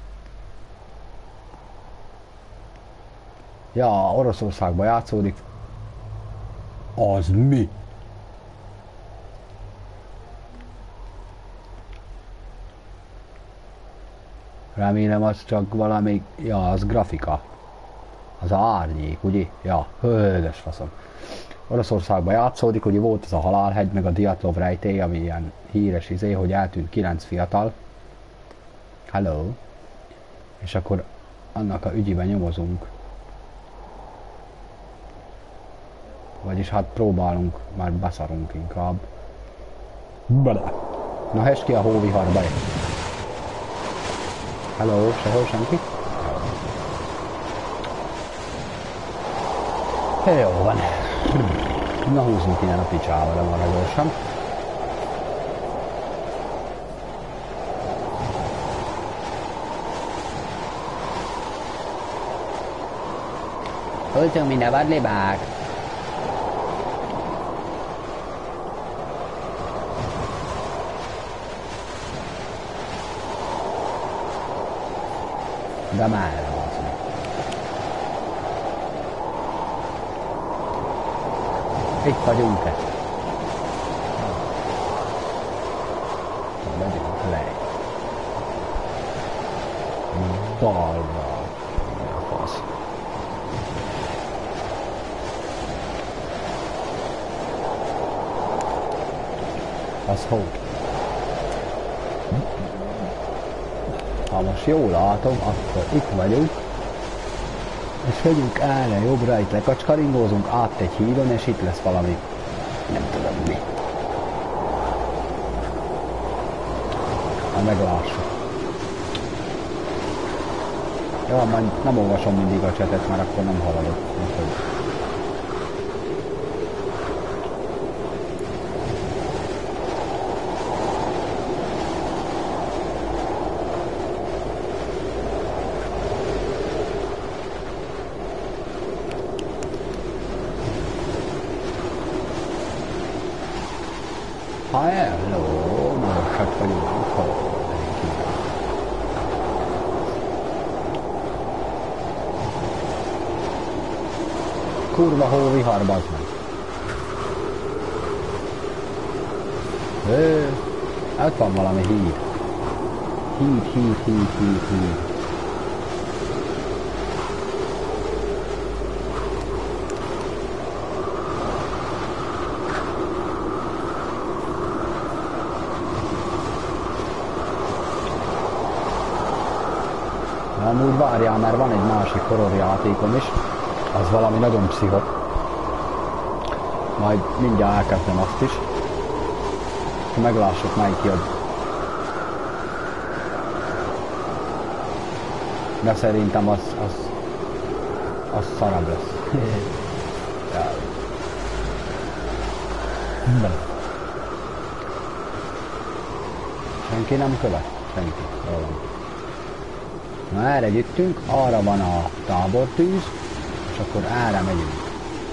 Ja, Oroszországban játszódik. Az mi? Remélem az csak valami... Ja, az grafika. Az árnyék, ugye? Ja, hölgyes faszom. Oroszországban játszódik, ugye volt az a Halálhegy, meg a Diatlov rejtély, ami ilyen híres izé, hogy eltűnt kilenc fiatal. Hello. És akkor annak a ügyében nyomozunk. Vagyis hát próbálunk, már beszarunk inkább. Bele. Na hess ki a hóviharba. Hello, sehol senki? Jó van. Na húzzunk innen a picsába, de van gyorsan. Öltünk minden vadlibák. De már az meg. Itt vagyunk-e? Megyünk le. Balra. Mi a fasz? Az hó. Ha most jól látom, akkor itt vagyunk, és megyünk erre jobbra, itt lekacskaringózunk át egy hídon, és itt lesz valami, nem tudom mi. Ha meglássuk. Jó, majd nem olvasom mindig a csetet, mert akkor nem haladok. Úgyhogy... Hello, magasak vagyunk. Kurva hóvihar, bazd meg. Ö, ott van valami híd. Híd, híd, híd, híd, híd. Amúgy várjál, mert van egy másik horrorjátékom is, az valami nagyon pszichot. Majd mindjárt elkezdem azt is. Meglássuk, melyik jobb. De szerintem az, az, az szarabb lesz. Senki nem követ? Senki. Jól van. Na erre gyűjtünk, arra van a tábortűz, és akkor erre megyünk.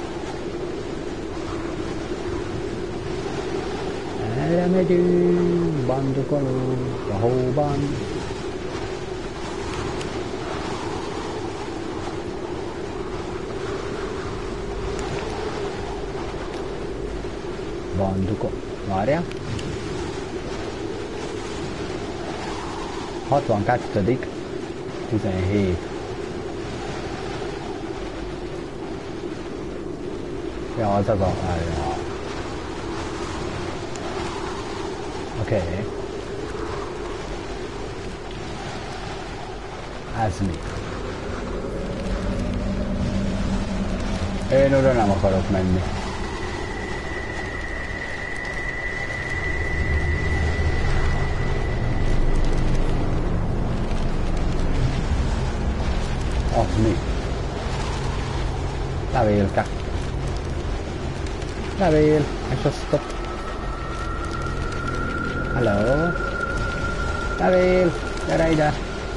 Erre megyünk, bandukolunk a hóban. Bandukol... Várjál. hatvankettedik tizenhét. Ja, az az a... Ja. Oké. Okay. Ez mi? Én oda nem akarok menni. Az mi? Levélke. Levél, és azt a... Hello? Levél, gyere ide!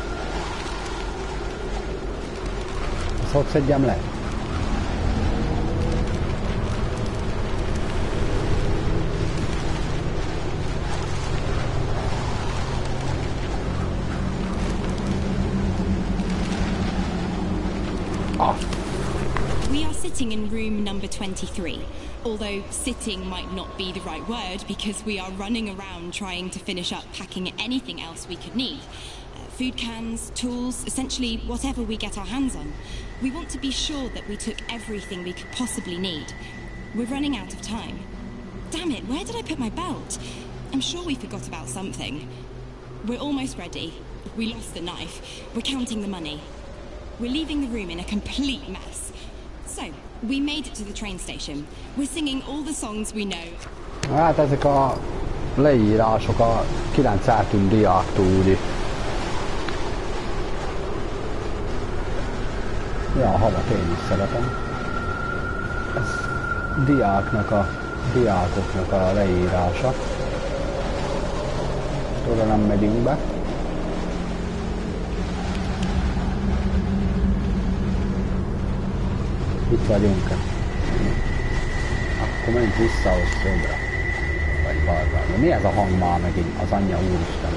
Azt hogy szedjem le? We are sitting in room number twenty-three, although sitting might not be the right word because we are running around trying to finish up packing anything else we could need. Uh, food cans, tools, essentially whatever we get our hands on. We want to be sure that we took everything we could possibly need. We're running out of time. Damn it, where did I put my belt? I'm sure we forgot about something. We're almost ready. We lost the knife. We're counting the money. We're leaving the room in a complete mess. So, we made it to the train station. We're singing all the songs we know. Hát ezek a leírások a kilenc eltűnt diáktól úgy. Ja, a havat én is szeretem. Ez diáknak a, diákoknak a leírása. Oda nem megyünk be. Itt vagyunk. Akkor menjünk vissza a szöbre. Vagy balra. Mi ez a hang már megint? Az anyja úristen.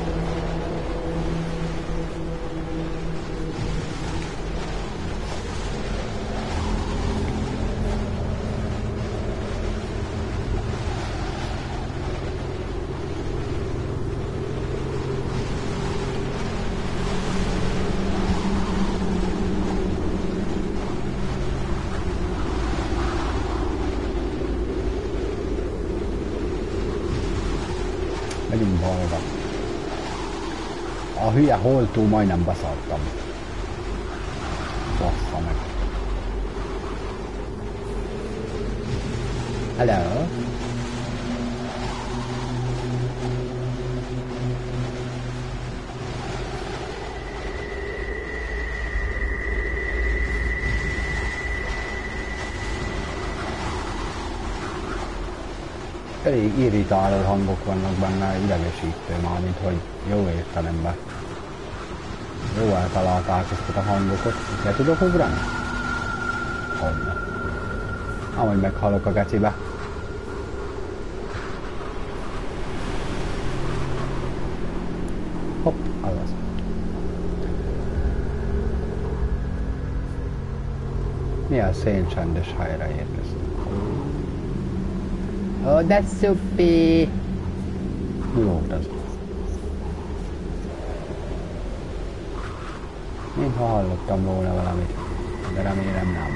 Megyünk balra. A hülye holtó majdnem beszartam. Bassza meg. Hello? Elég irritáló hangok vannak benne, idegesítő már, mint hogy jó értelemben. Jó eltalálták ezt a hangokat. Le tudok ugrani? Hogyne. Amúgy meghalok a gecibe. Hopp, azaz. Milyen széncsendes helyre érkeztünk. Oh, de szupi! Mi volt az? Mintha hallottam volna valamit, de remélem nem.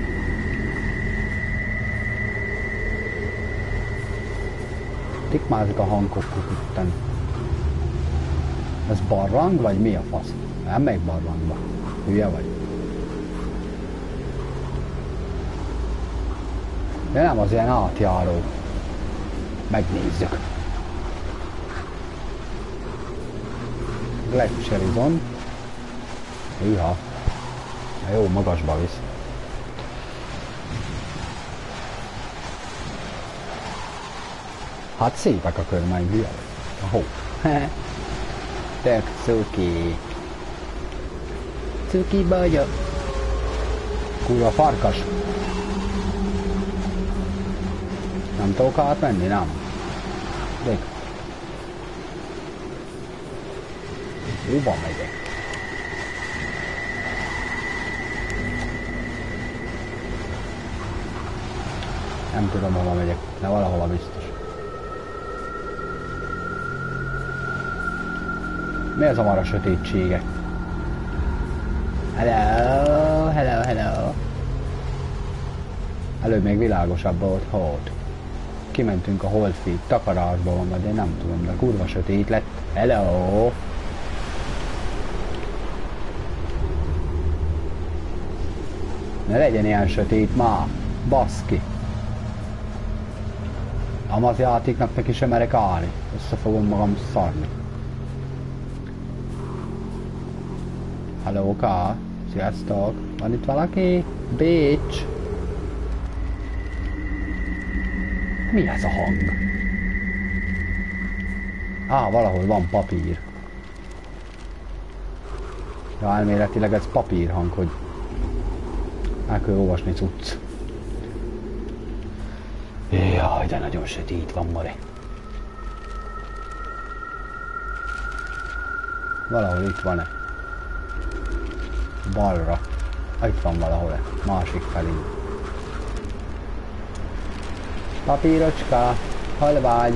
Tikmázik a hangok itten. Ez barlang vagy mi a fasz? Nem megy barlangba. Hülye vagy? De nem az ilyen átjáró. Megnézzük. Gletszerizon. Hűha. Jó, magasba visz. Hát szépek a körmeim, hülye vagy. Hó. Tök cuki. Cuki vagyok. Kurva farkas. Nem tudok átmenni, nem? De... Hova megyek? Nem tudom, hova megyek, de valahova biztos. Mi az a mara sötétsége? Hello, hello, hello. Előbb még világosabb volt, hogy kimentünk a Holdfeed takarásba van, vagy én nem tudom, de kurva sötét lett. Hello! Ne legyen ilyen sötét már! Baszki! Amaz játéknak neki sem merek állni. Össze fogom magam szarni. Hello, K. Sziasztok! Van itt valaki? Bitch! Mi ez a hang? Á, valahol van papír. Ja, elméletileg ez papírhang, hogy el kell olvasni cucc. Jaj, de nagyon sötét van, Mari. Valahol itt van-e? Balra. Itt van valahol-e? Másik felé. Papírocska, hol vagy?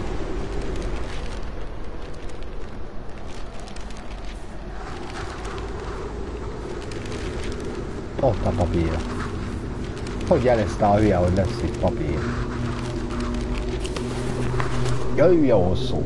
Ott a papír. Hogy jelezte a hülye, hogy lesz itt papír? Jöjj a hosszú!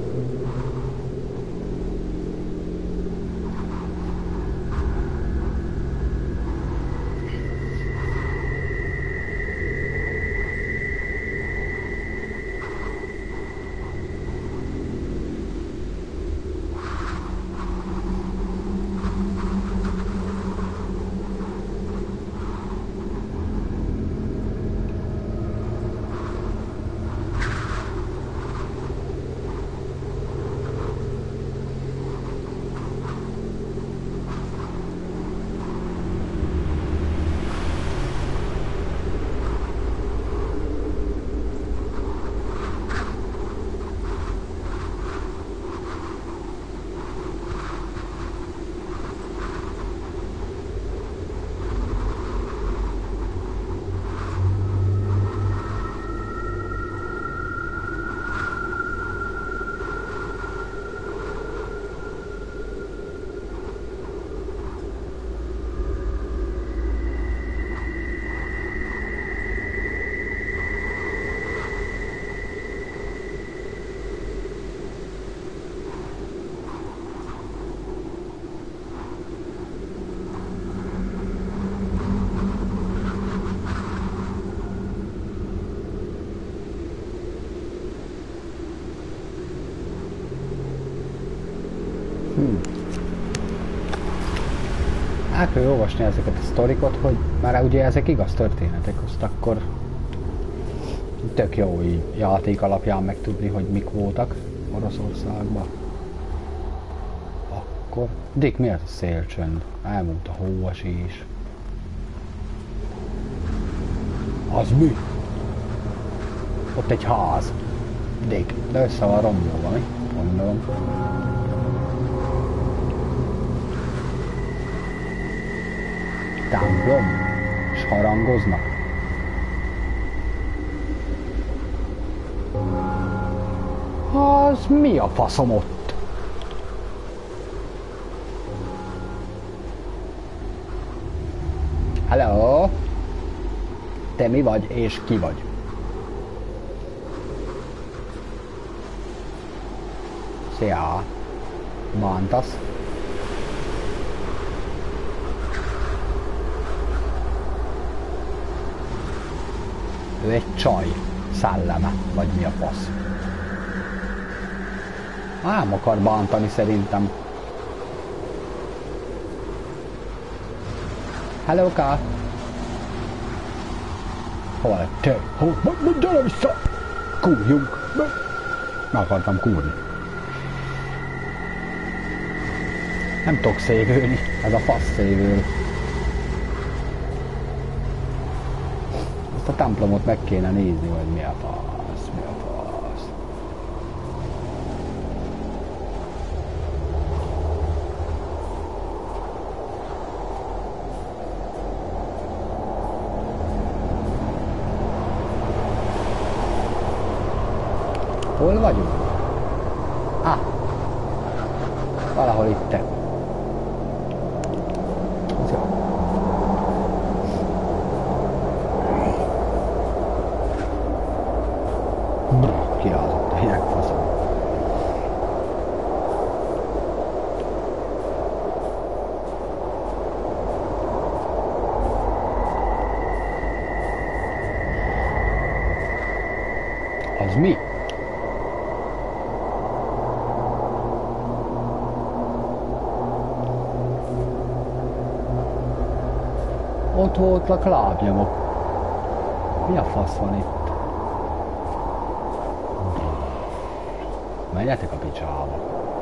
Hmm. El kell olvasni ezeket a sztorikot, hogy már ugye ezek igaz történetek, azt akkor tök jó így játék alapján megtudni, hogy mik voltak Oroszországban. Akkor... Dick, mi az a szélcsönd? Elmúlt a hóesés. Az mi? Ott egy ház. Dick, de össze van romlóva, mi? Gondolom. Templom, és harangoznak. Az mi a faszom ott? Hello? Te mi vagy és ki vagy? Szia! Bántasz? Ő egy csaj szelleme, vagy mi a fasz. Nem akar bántani szerintem. Hello, K. Hova lett te? Hova? Gyere vissza! Kúrjunk! Meg akartam kúrni. Nem tudok szévülni, ez a fasz szévül. Ezt a templomot meg kéne nézni, hogy mi a fasz, mi a fasz. Hol vagyunk? Ah! Valahol itt. Brr, kirázott a hideg faszom. Az mi? Ott voltak lábnyomok. Mi a fasz van itt? Menjetek a picsába.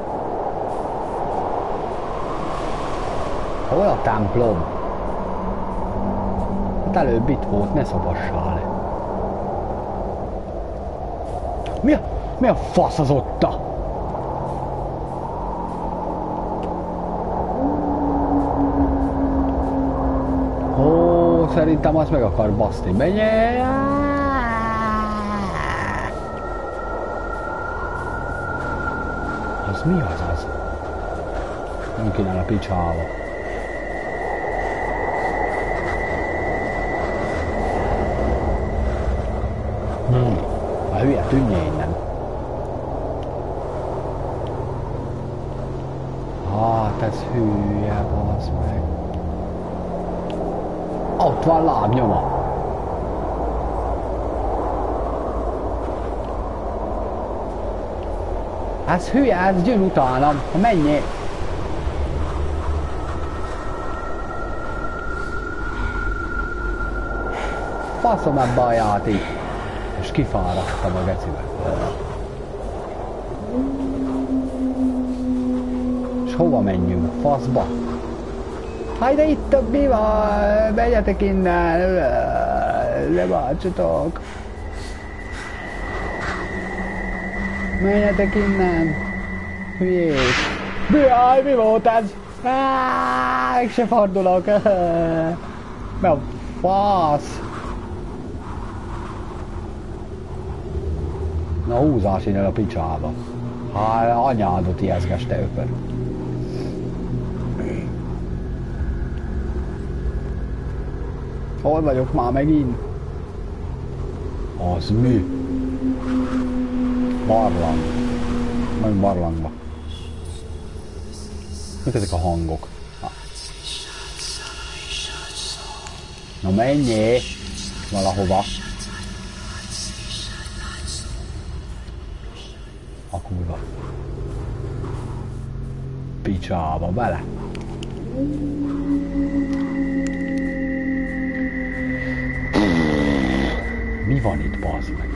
Hol a templom? Hát előbb itt volt, ne szopassál le. Mi a, mi a fasz az otta? Ó, szerintem azt meg akar baszni. Menjél! Az mi az az? Nem kínál a picsába. Hmm. A hülye, tűnjél innen. Hát ez hülye, basz meg. Ott van lábnyoma. Ez hülye, ez gyön utánam. Menjél. Faszom ebbe a játék. És kifáradtam a gecibe. És hova menjünk? Faszba? Hát de itt a mi van? Menjetek innen! Ne bántsatok! Menjetek innen! Hülyék! Jaj, mi volt ez? Meg se fordulok! Mi a fasz? Na húzás innen a picsába. Hát anyádot ijeszges te öpör. Hol vagyok már megint? Az mi? Barlang. Majd barlangba. Mik ezek a hangok? Ha. Na menjél! Valahova. A kurva. Picsába bele. Mi van itt, bazd meg?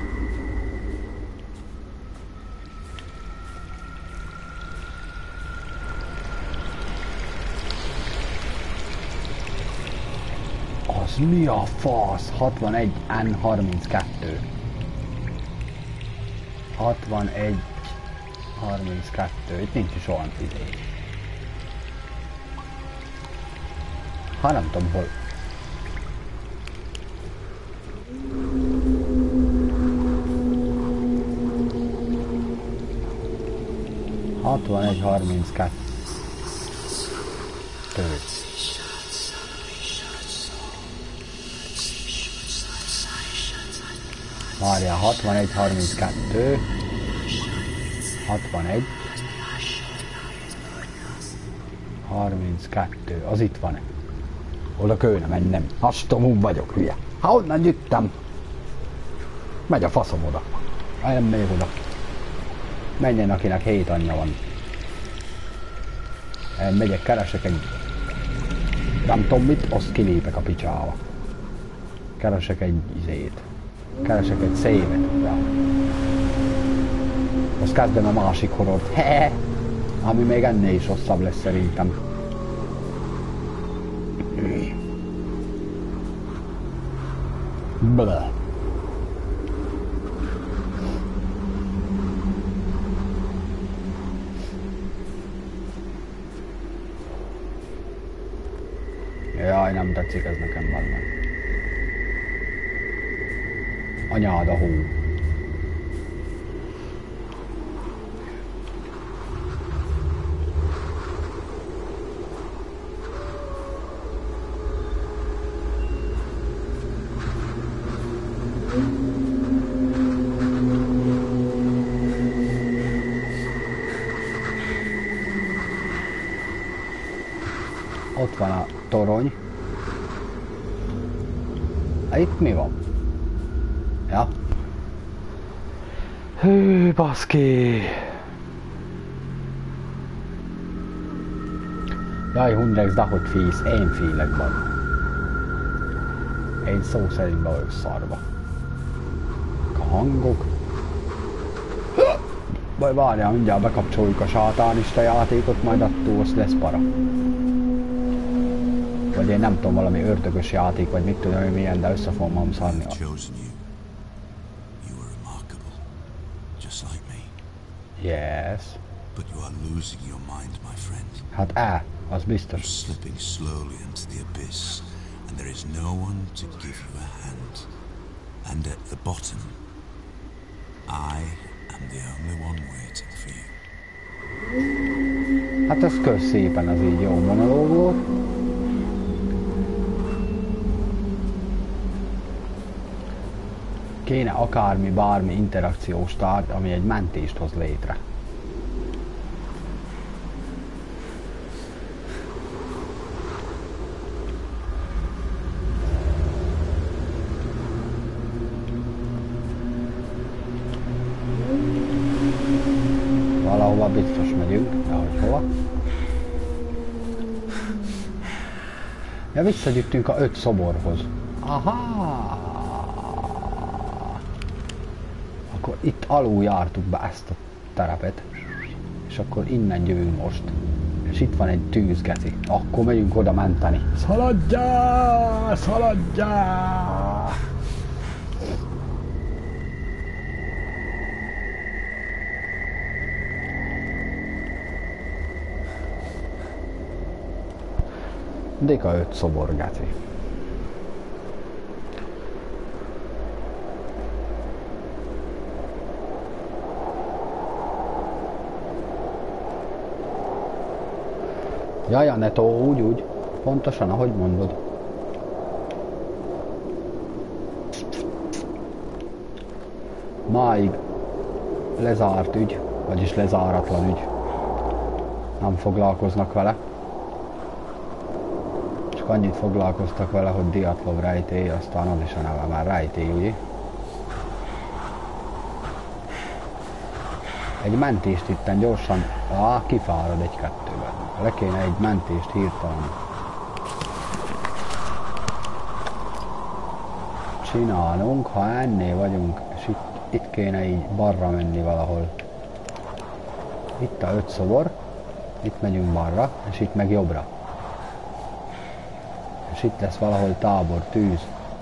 Az mi a fasz? hatvanegy N harminckettő. hatvanegy harminckettő. Itt nincs is olyan izé. Ha nem tudom hol. hatvanegy harminckettő. Várjál, hatvanegy harminckettő. hatvanegy harminckettő. Az itt van. Oda kőne mennem. Hastomú vagyok, hülye. Ha onnan jöttem. Megy a faszom oda. Nem megy oda. Menjen, akinek hét anyja van. Én megyek, keresek egy... Nem tudom mit, azt kilépek a picsába. Keresek egy izét. Keresek egy szévet. Ja. Azt kezdem a másik horrort. Hehe! Ami még ennél is rosszabb lesz szerintem. Blah. Jaj, nem tetszik ez nekem, valami. Anyád a hó. Ott van a torony. Itt mi van? Ja. Hű, baszki! Jaj, Hundrex, de hogy félsz, én félek van. Én szó szerint be vagyok szarva. A hangok. Baj, várjál, mindjárt bekapcsoljuk a sátánista játékot, majd attól az lesz para. Vagy én nem tudom, valami ördögös játék, vagy mit tudom, hogy milyen, de össze fogom szarni. Yes. But you are losing your mind, my friend. Hát á, az biztos. You're slipping slowly into the abyss, and there is no one to give you a hand. And at the bottom, I am the only one waiting for you. Hát ez kösz szépen, az így jó monológ volt. Kéne akármi, bármi interakciós tárgy, ami egy mentést hoz létre. Valahova biztos megyünk, de hogy hova. Ja, visszagyűjtünk a öt szoborhoz. Aha! Akkor itt alul jártuk be ezt a terepet, és akkor innen jövünk most. És itt van egy tűz, geci. Akkor megyünk oda menteni. Szaladjál! Szaladjál! Dika öt szobor, geci. Jaja, Netó, úgy, úgy. Pontosan, ahogy mondod. Máig lezárt ügy, vagyis lezáratlan ügy. Nem foglalkoznak vele. Csak annyit foglalkoztak vele, hogy Dyatlov rejtély, aztán az is a neve már rejtély, ugye? Egy mentést itten gyorsan, á, kifárad egy-kettőben. Le kéne egy mentést hirtelen csinálnunk, ha ennél vagyunk, és itt, itt kéne így balra menni valahol. Itt a öt szobor, itt megyünk balra, és itt meg jobbra. És itt lesz valahol tábor, tűz.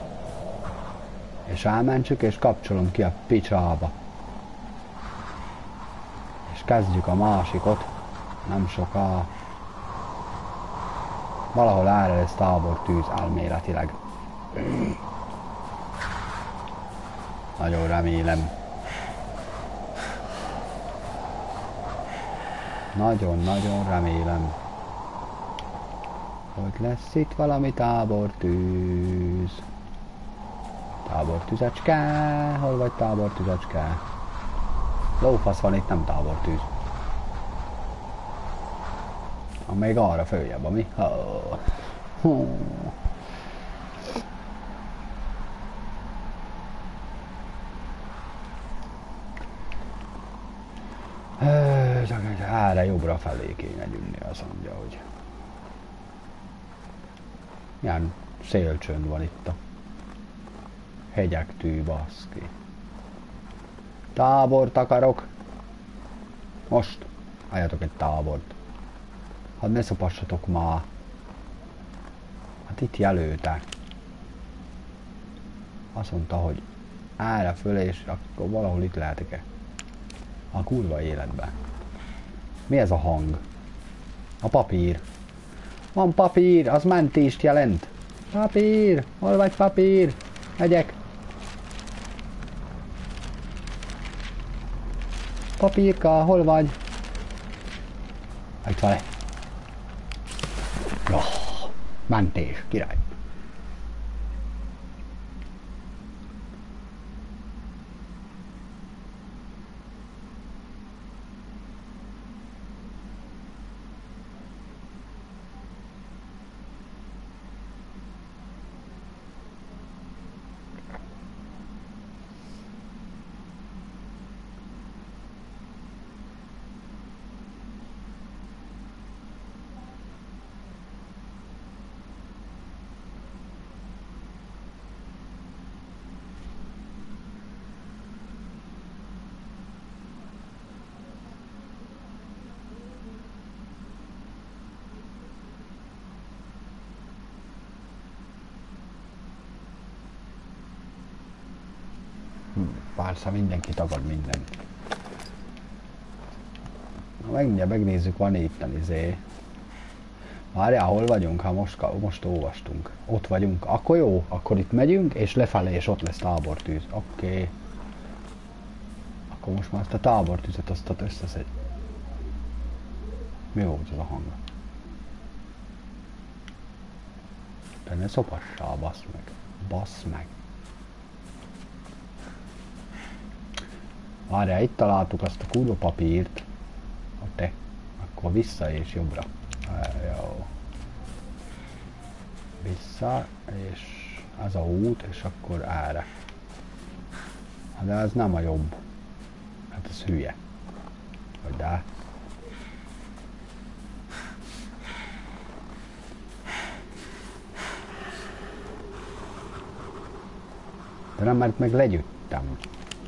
És elmentsük, és kapcsolom ki a picsába. És kezdjük a másikot, nem soká. Valahol erre lesz tábor, tűz elméletileg. Nagyon remélem. Nagyon-nagyon remélem, hogy lesz itt valami tábortűz. Tábortüzecske, hol vagy tábortüzecske? Lófasz van itt, nem tábortűz. Ha még arra följebb, ami? Oh. Oh. Erre jobbra felé kéne gyűnni, azt mondja, hogy milyen szélcsönd van itt a hegyek tű, baszki. Tábort akarok. Most álljatok egy tábort. Hát ne szopassatok már. Hát itt jelölte. Azt mondta, hogy erre föl, és akkor valahol itt lehetek-e. A kurva életben. Mi ez a hang? A papír. Van papír, az mentést jelent. Papír, hol vagy papír? Megyek. Papírka, hol vagy? Itt van-e? Oh, mentés, király. Persze mindenki tagad mindent. Na meg, megnézzük, van itt izé. Várjál, hol vagyunk? Ha most, most olvastunk. Ott vagyunk. Akkor jó, akkor itt megyünk, és lefelé, és ott lesz tábortűz. Oké. Okay. Akkor most már ezt a tábortűzet azt összeszedj. Mi volt az a hang? De ne szopassál, bassz meg. Bassz meg. Várjál, itt találtuk azt a kurva papírt. Te. Akkor vissza és jobbra. Jó. Vissza, és az a út, és akkor erre. De ez nem a jobb. Hát ez hülye. Vagy de. De nem, mert meg legyüttem.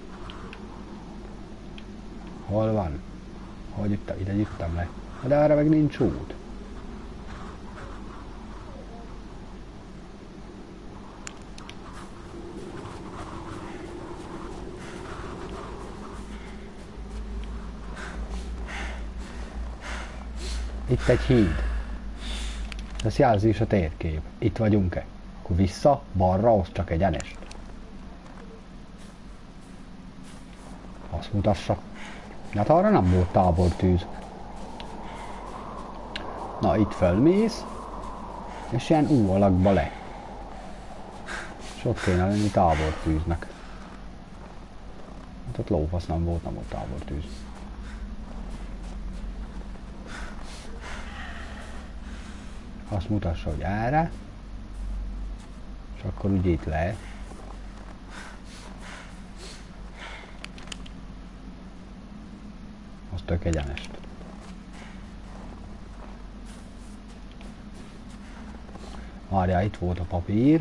Hol van? Hogy itt, ide gyűjtem le. De arra meg nincs út. Itt egy híd. Ez jelzi is a térkép. Itt vagyunk-e? Akkor vissza, balra, az csak egyenest. Azt mutassa. Hát arra nem volt tábortűz. Na, itt felmész, és ilyen U alakba le. És ott kéne lenni tábortűznek. Hát ott lófasz nem volt, nem volt tábortűz. Azt mutassa, hogy erre. És akkor úgy itt le. Az tök egyenest. Várjál, itt volt a papír.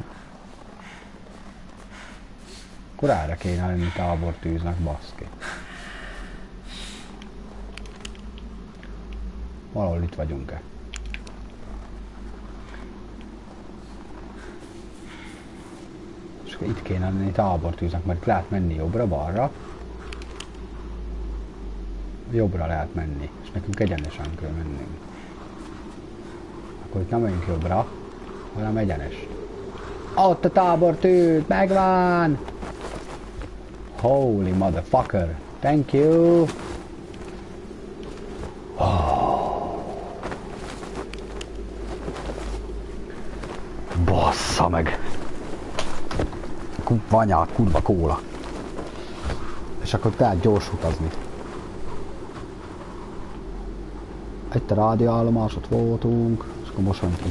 Akkor erre kéne lenni tábortűznek, baszki. Valahol itt vagyunk-e? És itt kéne lenni tábortűznek, mert lehet menni jobbra-balra. Jobbra lehet menni, és nekünk egyenesen kell mennünk. Akkor itt nem megyünk jobbra, hanem egyenes. Ott a tábortűz, megvan! Holy motherfucker, thank you! Oh. Bassza meg! Vanyát, kurva kóla. És akkor tehát gyors utazni. Itt a rádióállomás, ott voltunk, és akkor most van ki.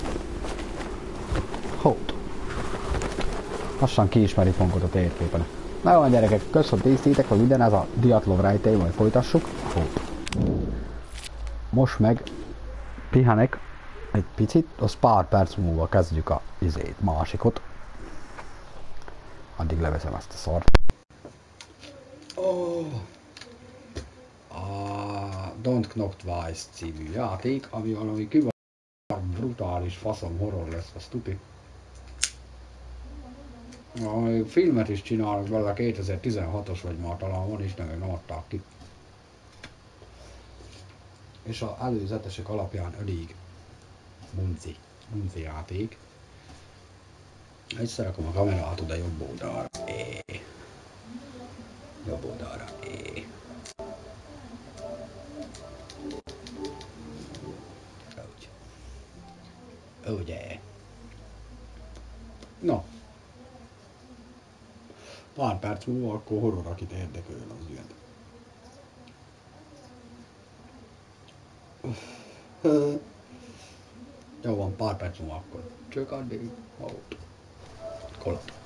Hót. Lassan kiismerik magunkat a térképen. Na jó, gyerekek, köszönöm tisztítek, hogy minden ez a Diatlov rejtély, majd folytassuk. Hót. Most meg pihenek egy picit, az pár perc múlva kezdjük a izét, másikot. Addig leveszem ezt a szart. Oh. A Don't Knock Twice című játék, ami valami kivar brutális faszom horror lesz, az tuti. A filmet is csinálnak vele, kétezer-tizenhatos vagy már talán van is, de még nem adták ki. És az előzetesek alapján elég munci, munci játék. Egyszer rakom a kamerát oda jobb oldalra. É. Jobb oldalra. É. Úgy. Ugye. No. Pár perc múlva akkor horror, akit érdekel, az jön. Jó van, pár perc múlva akkor. Csak addig. Kolat.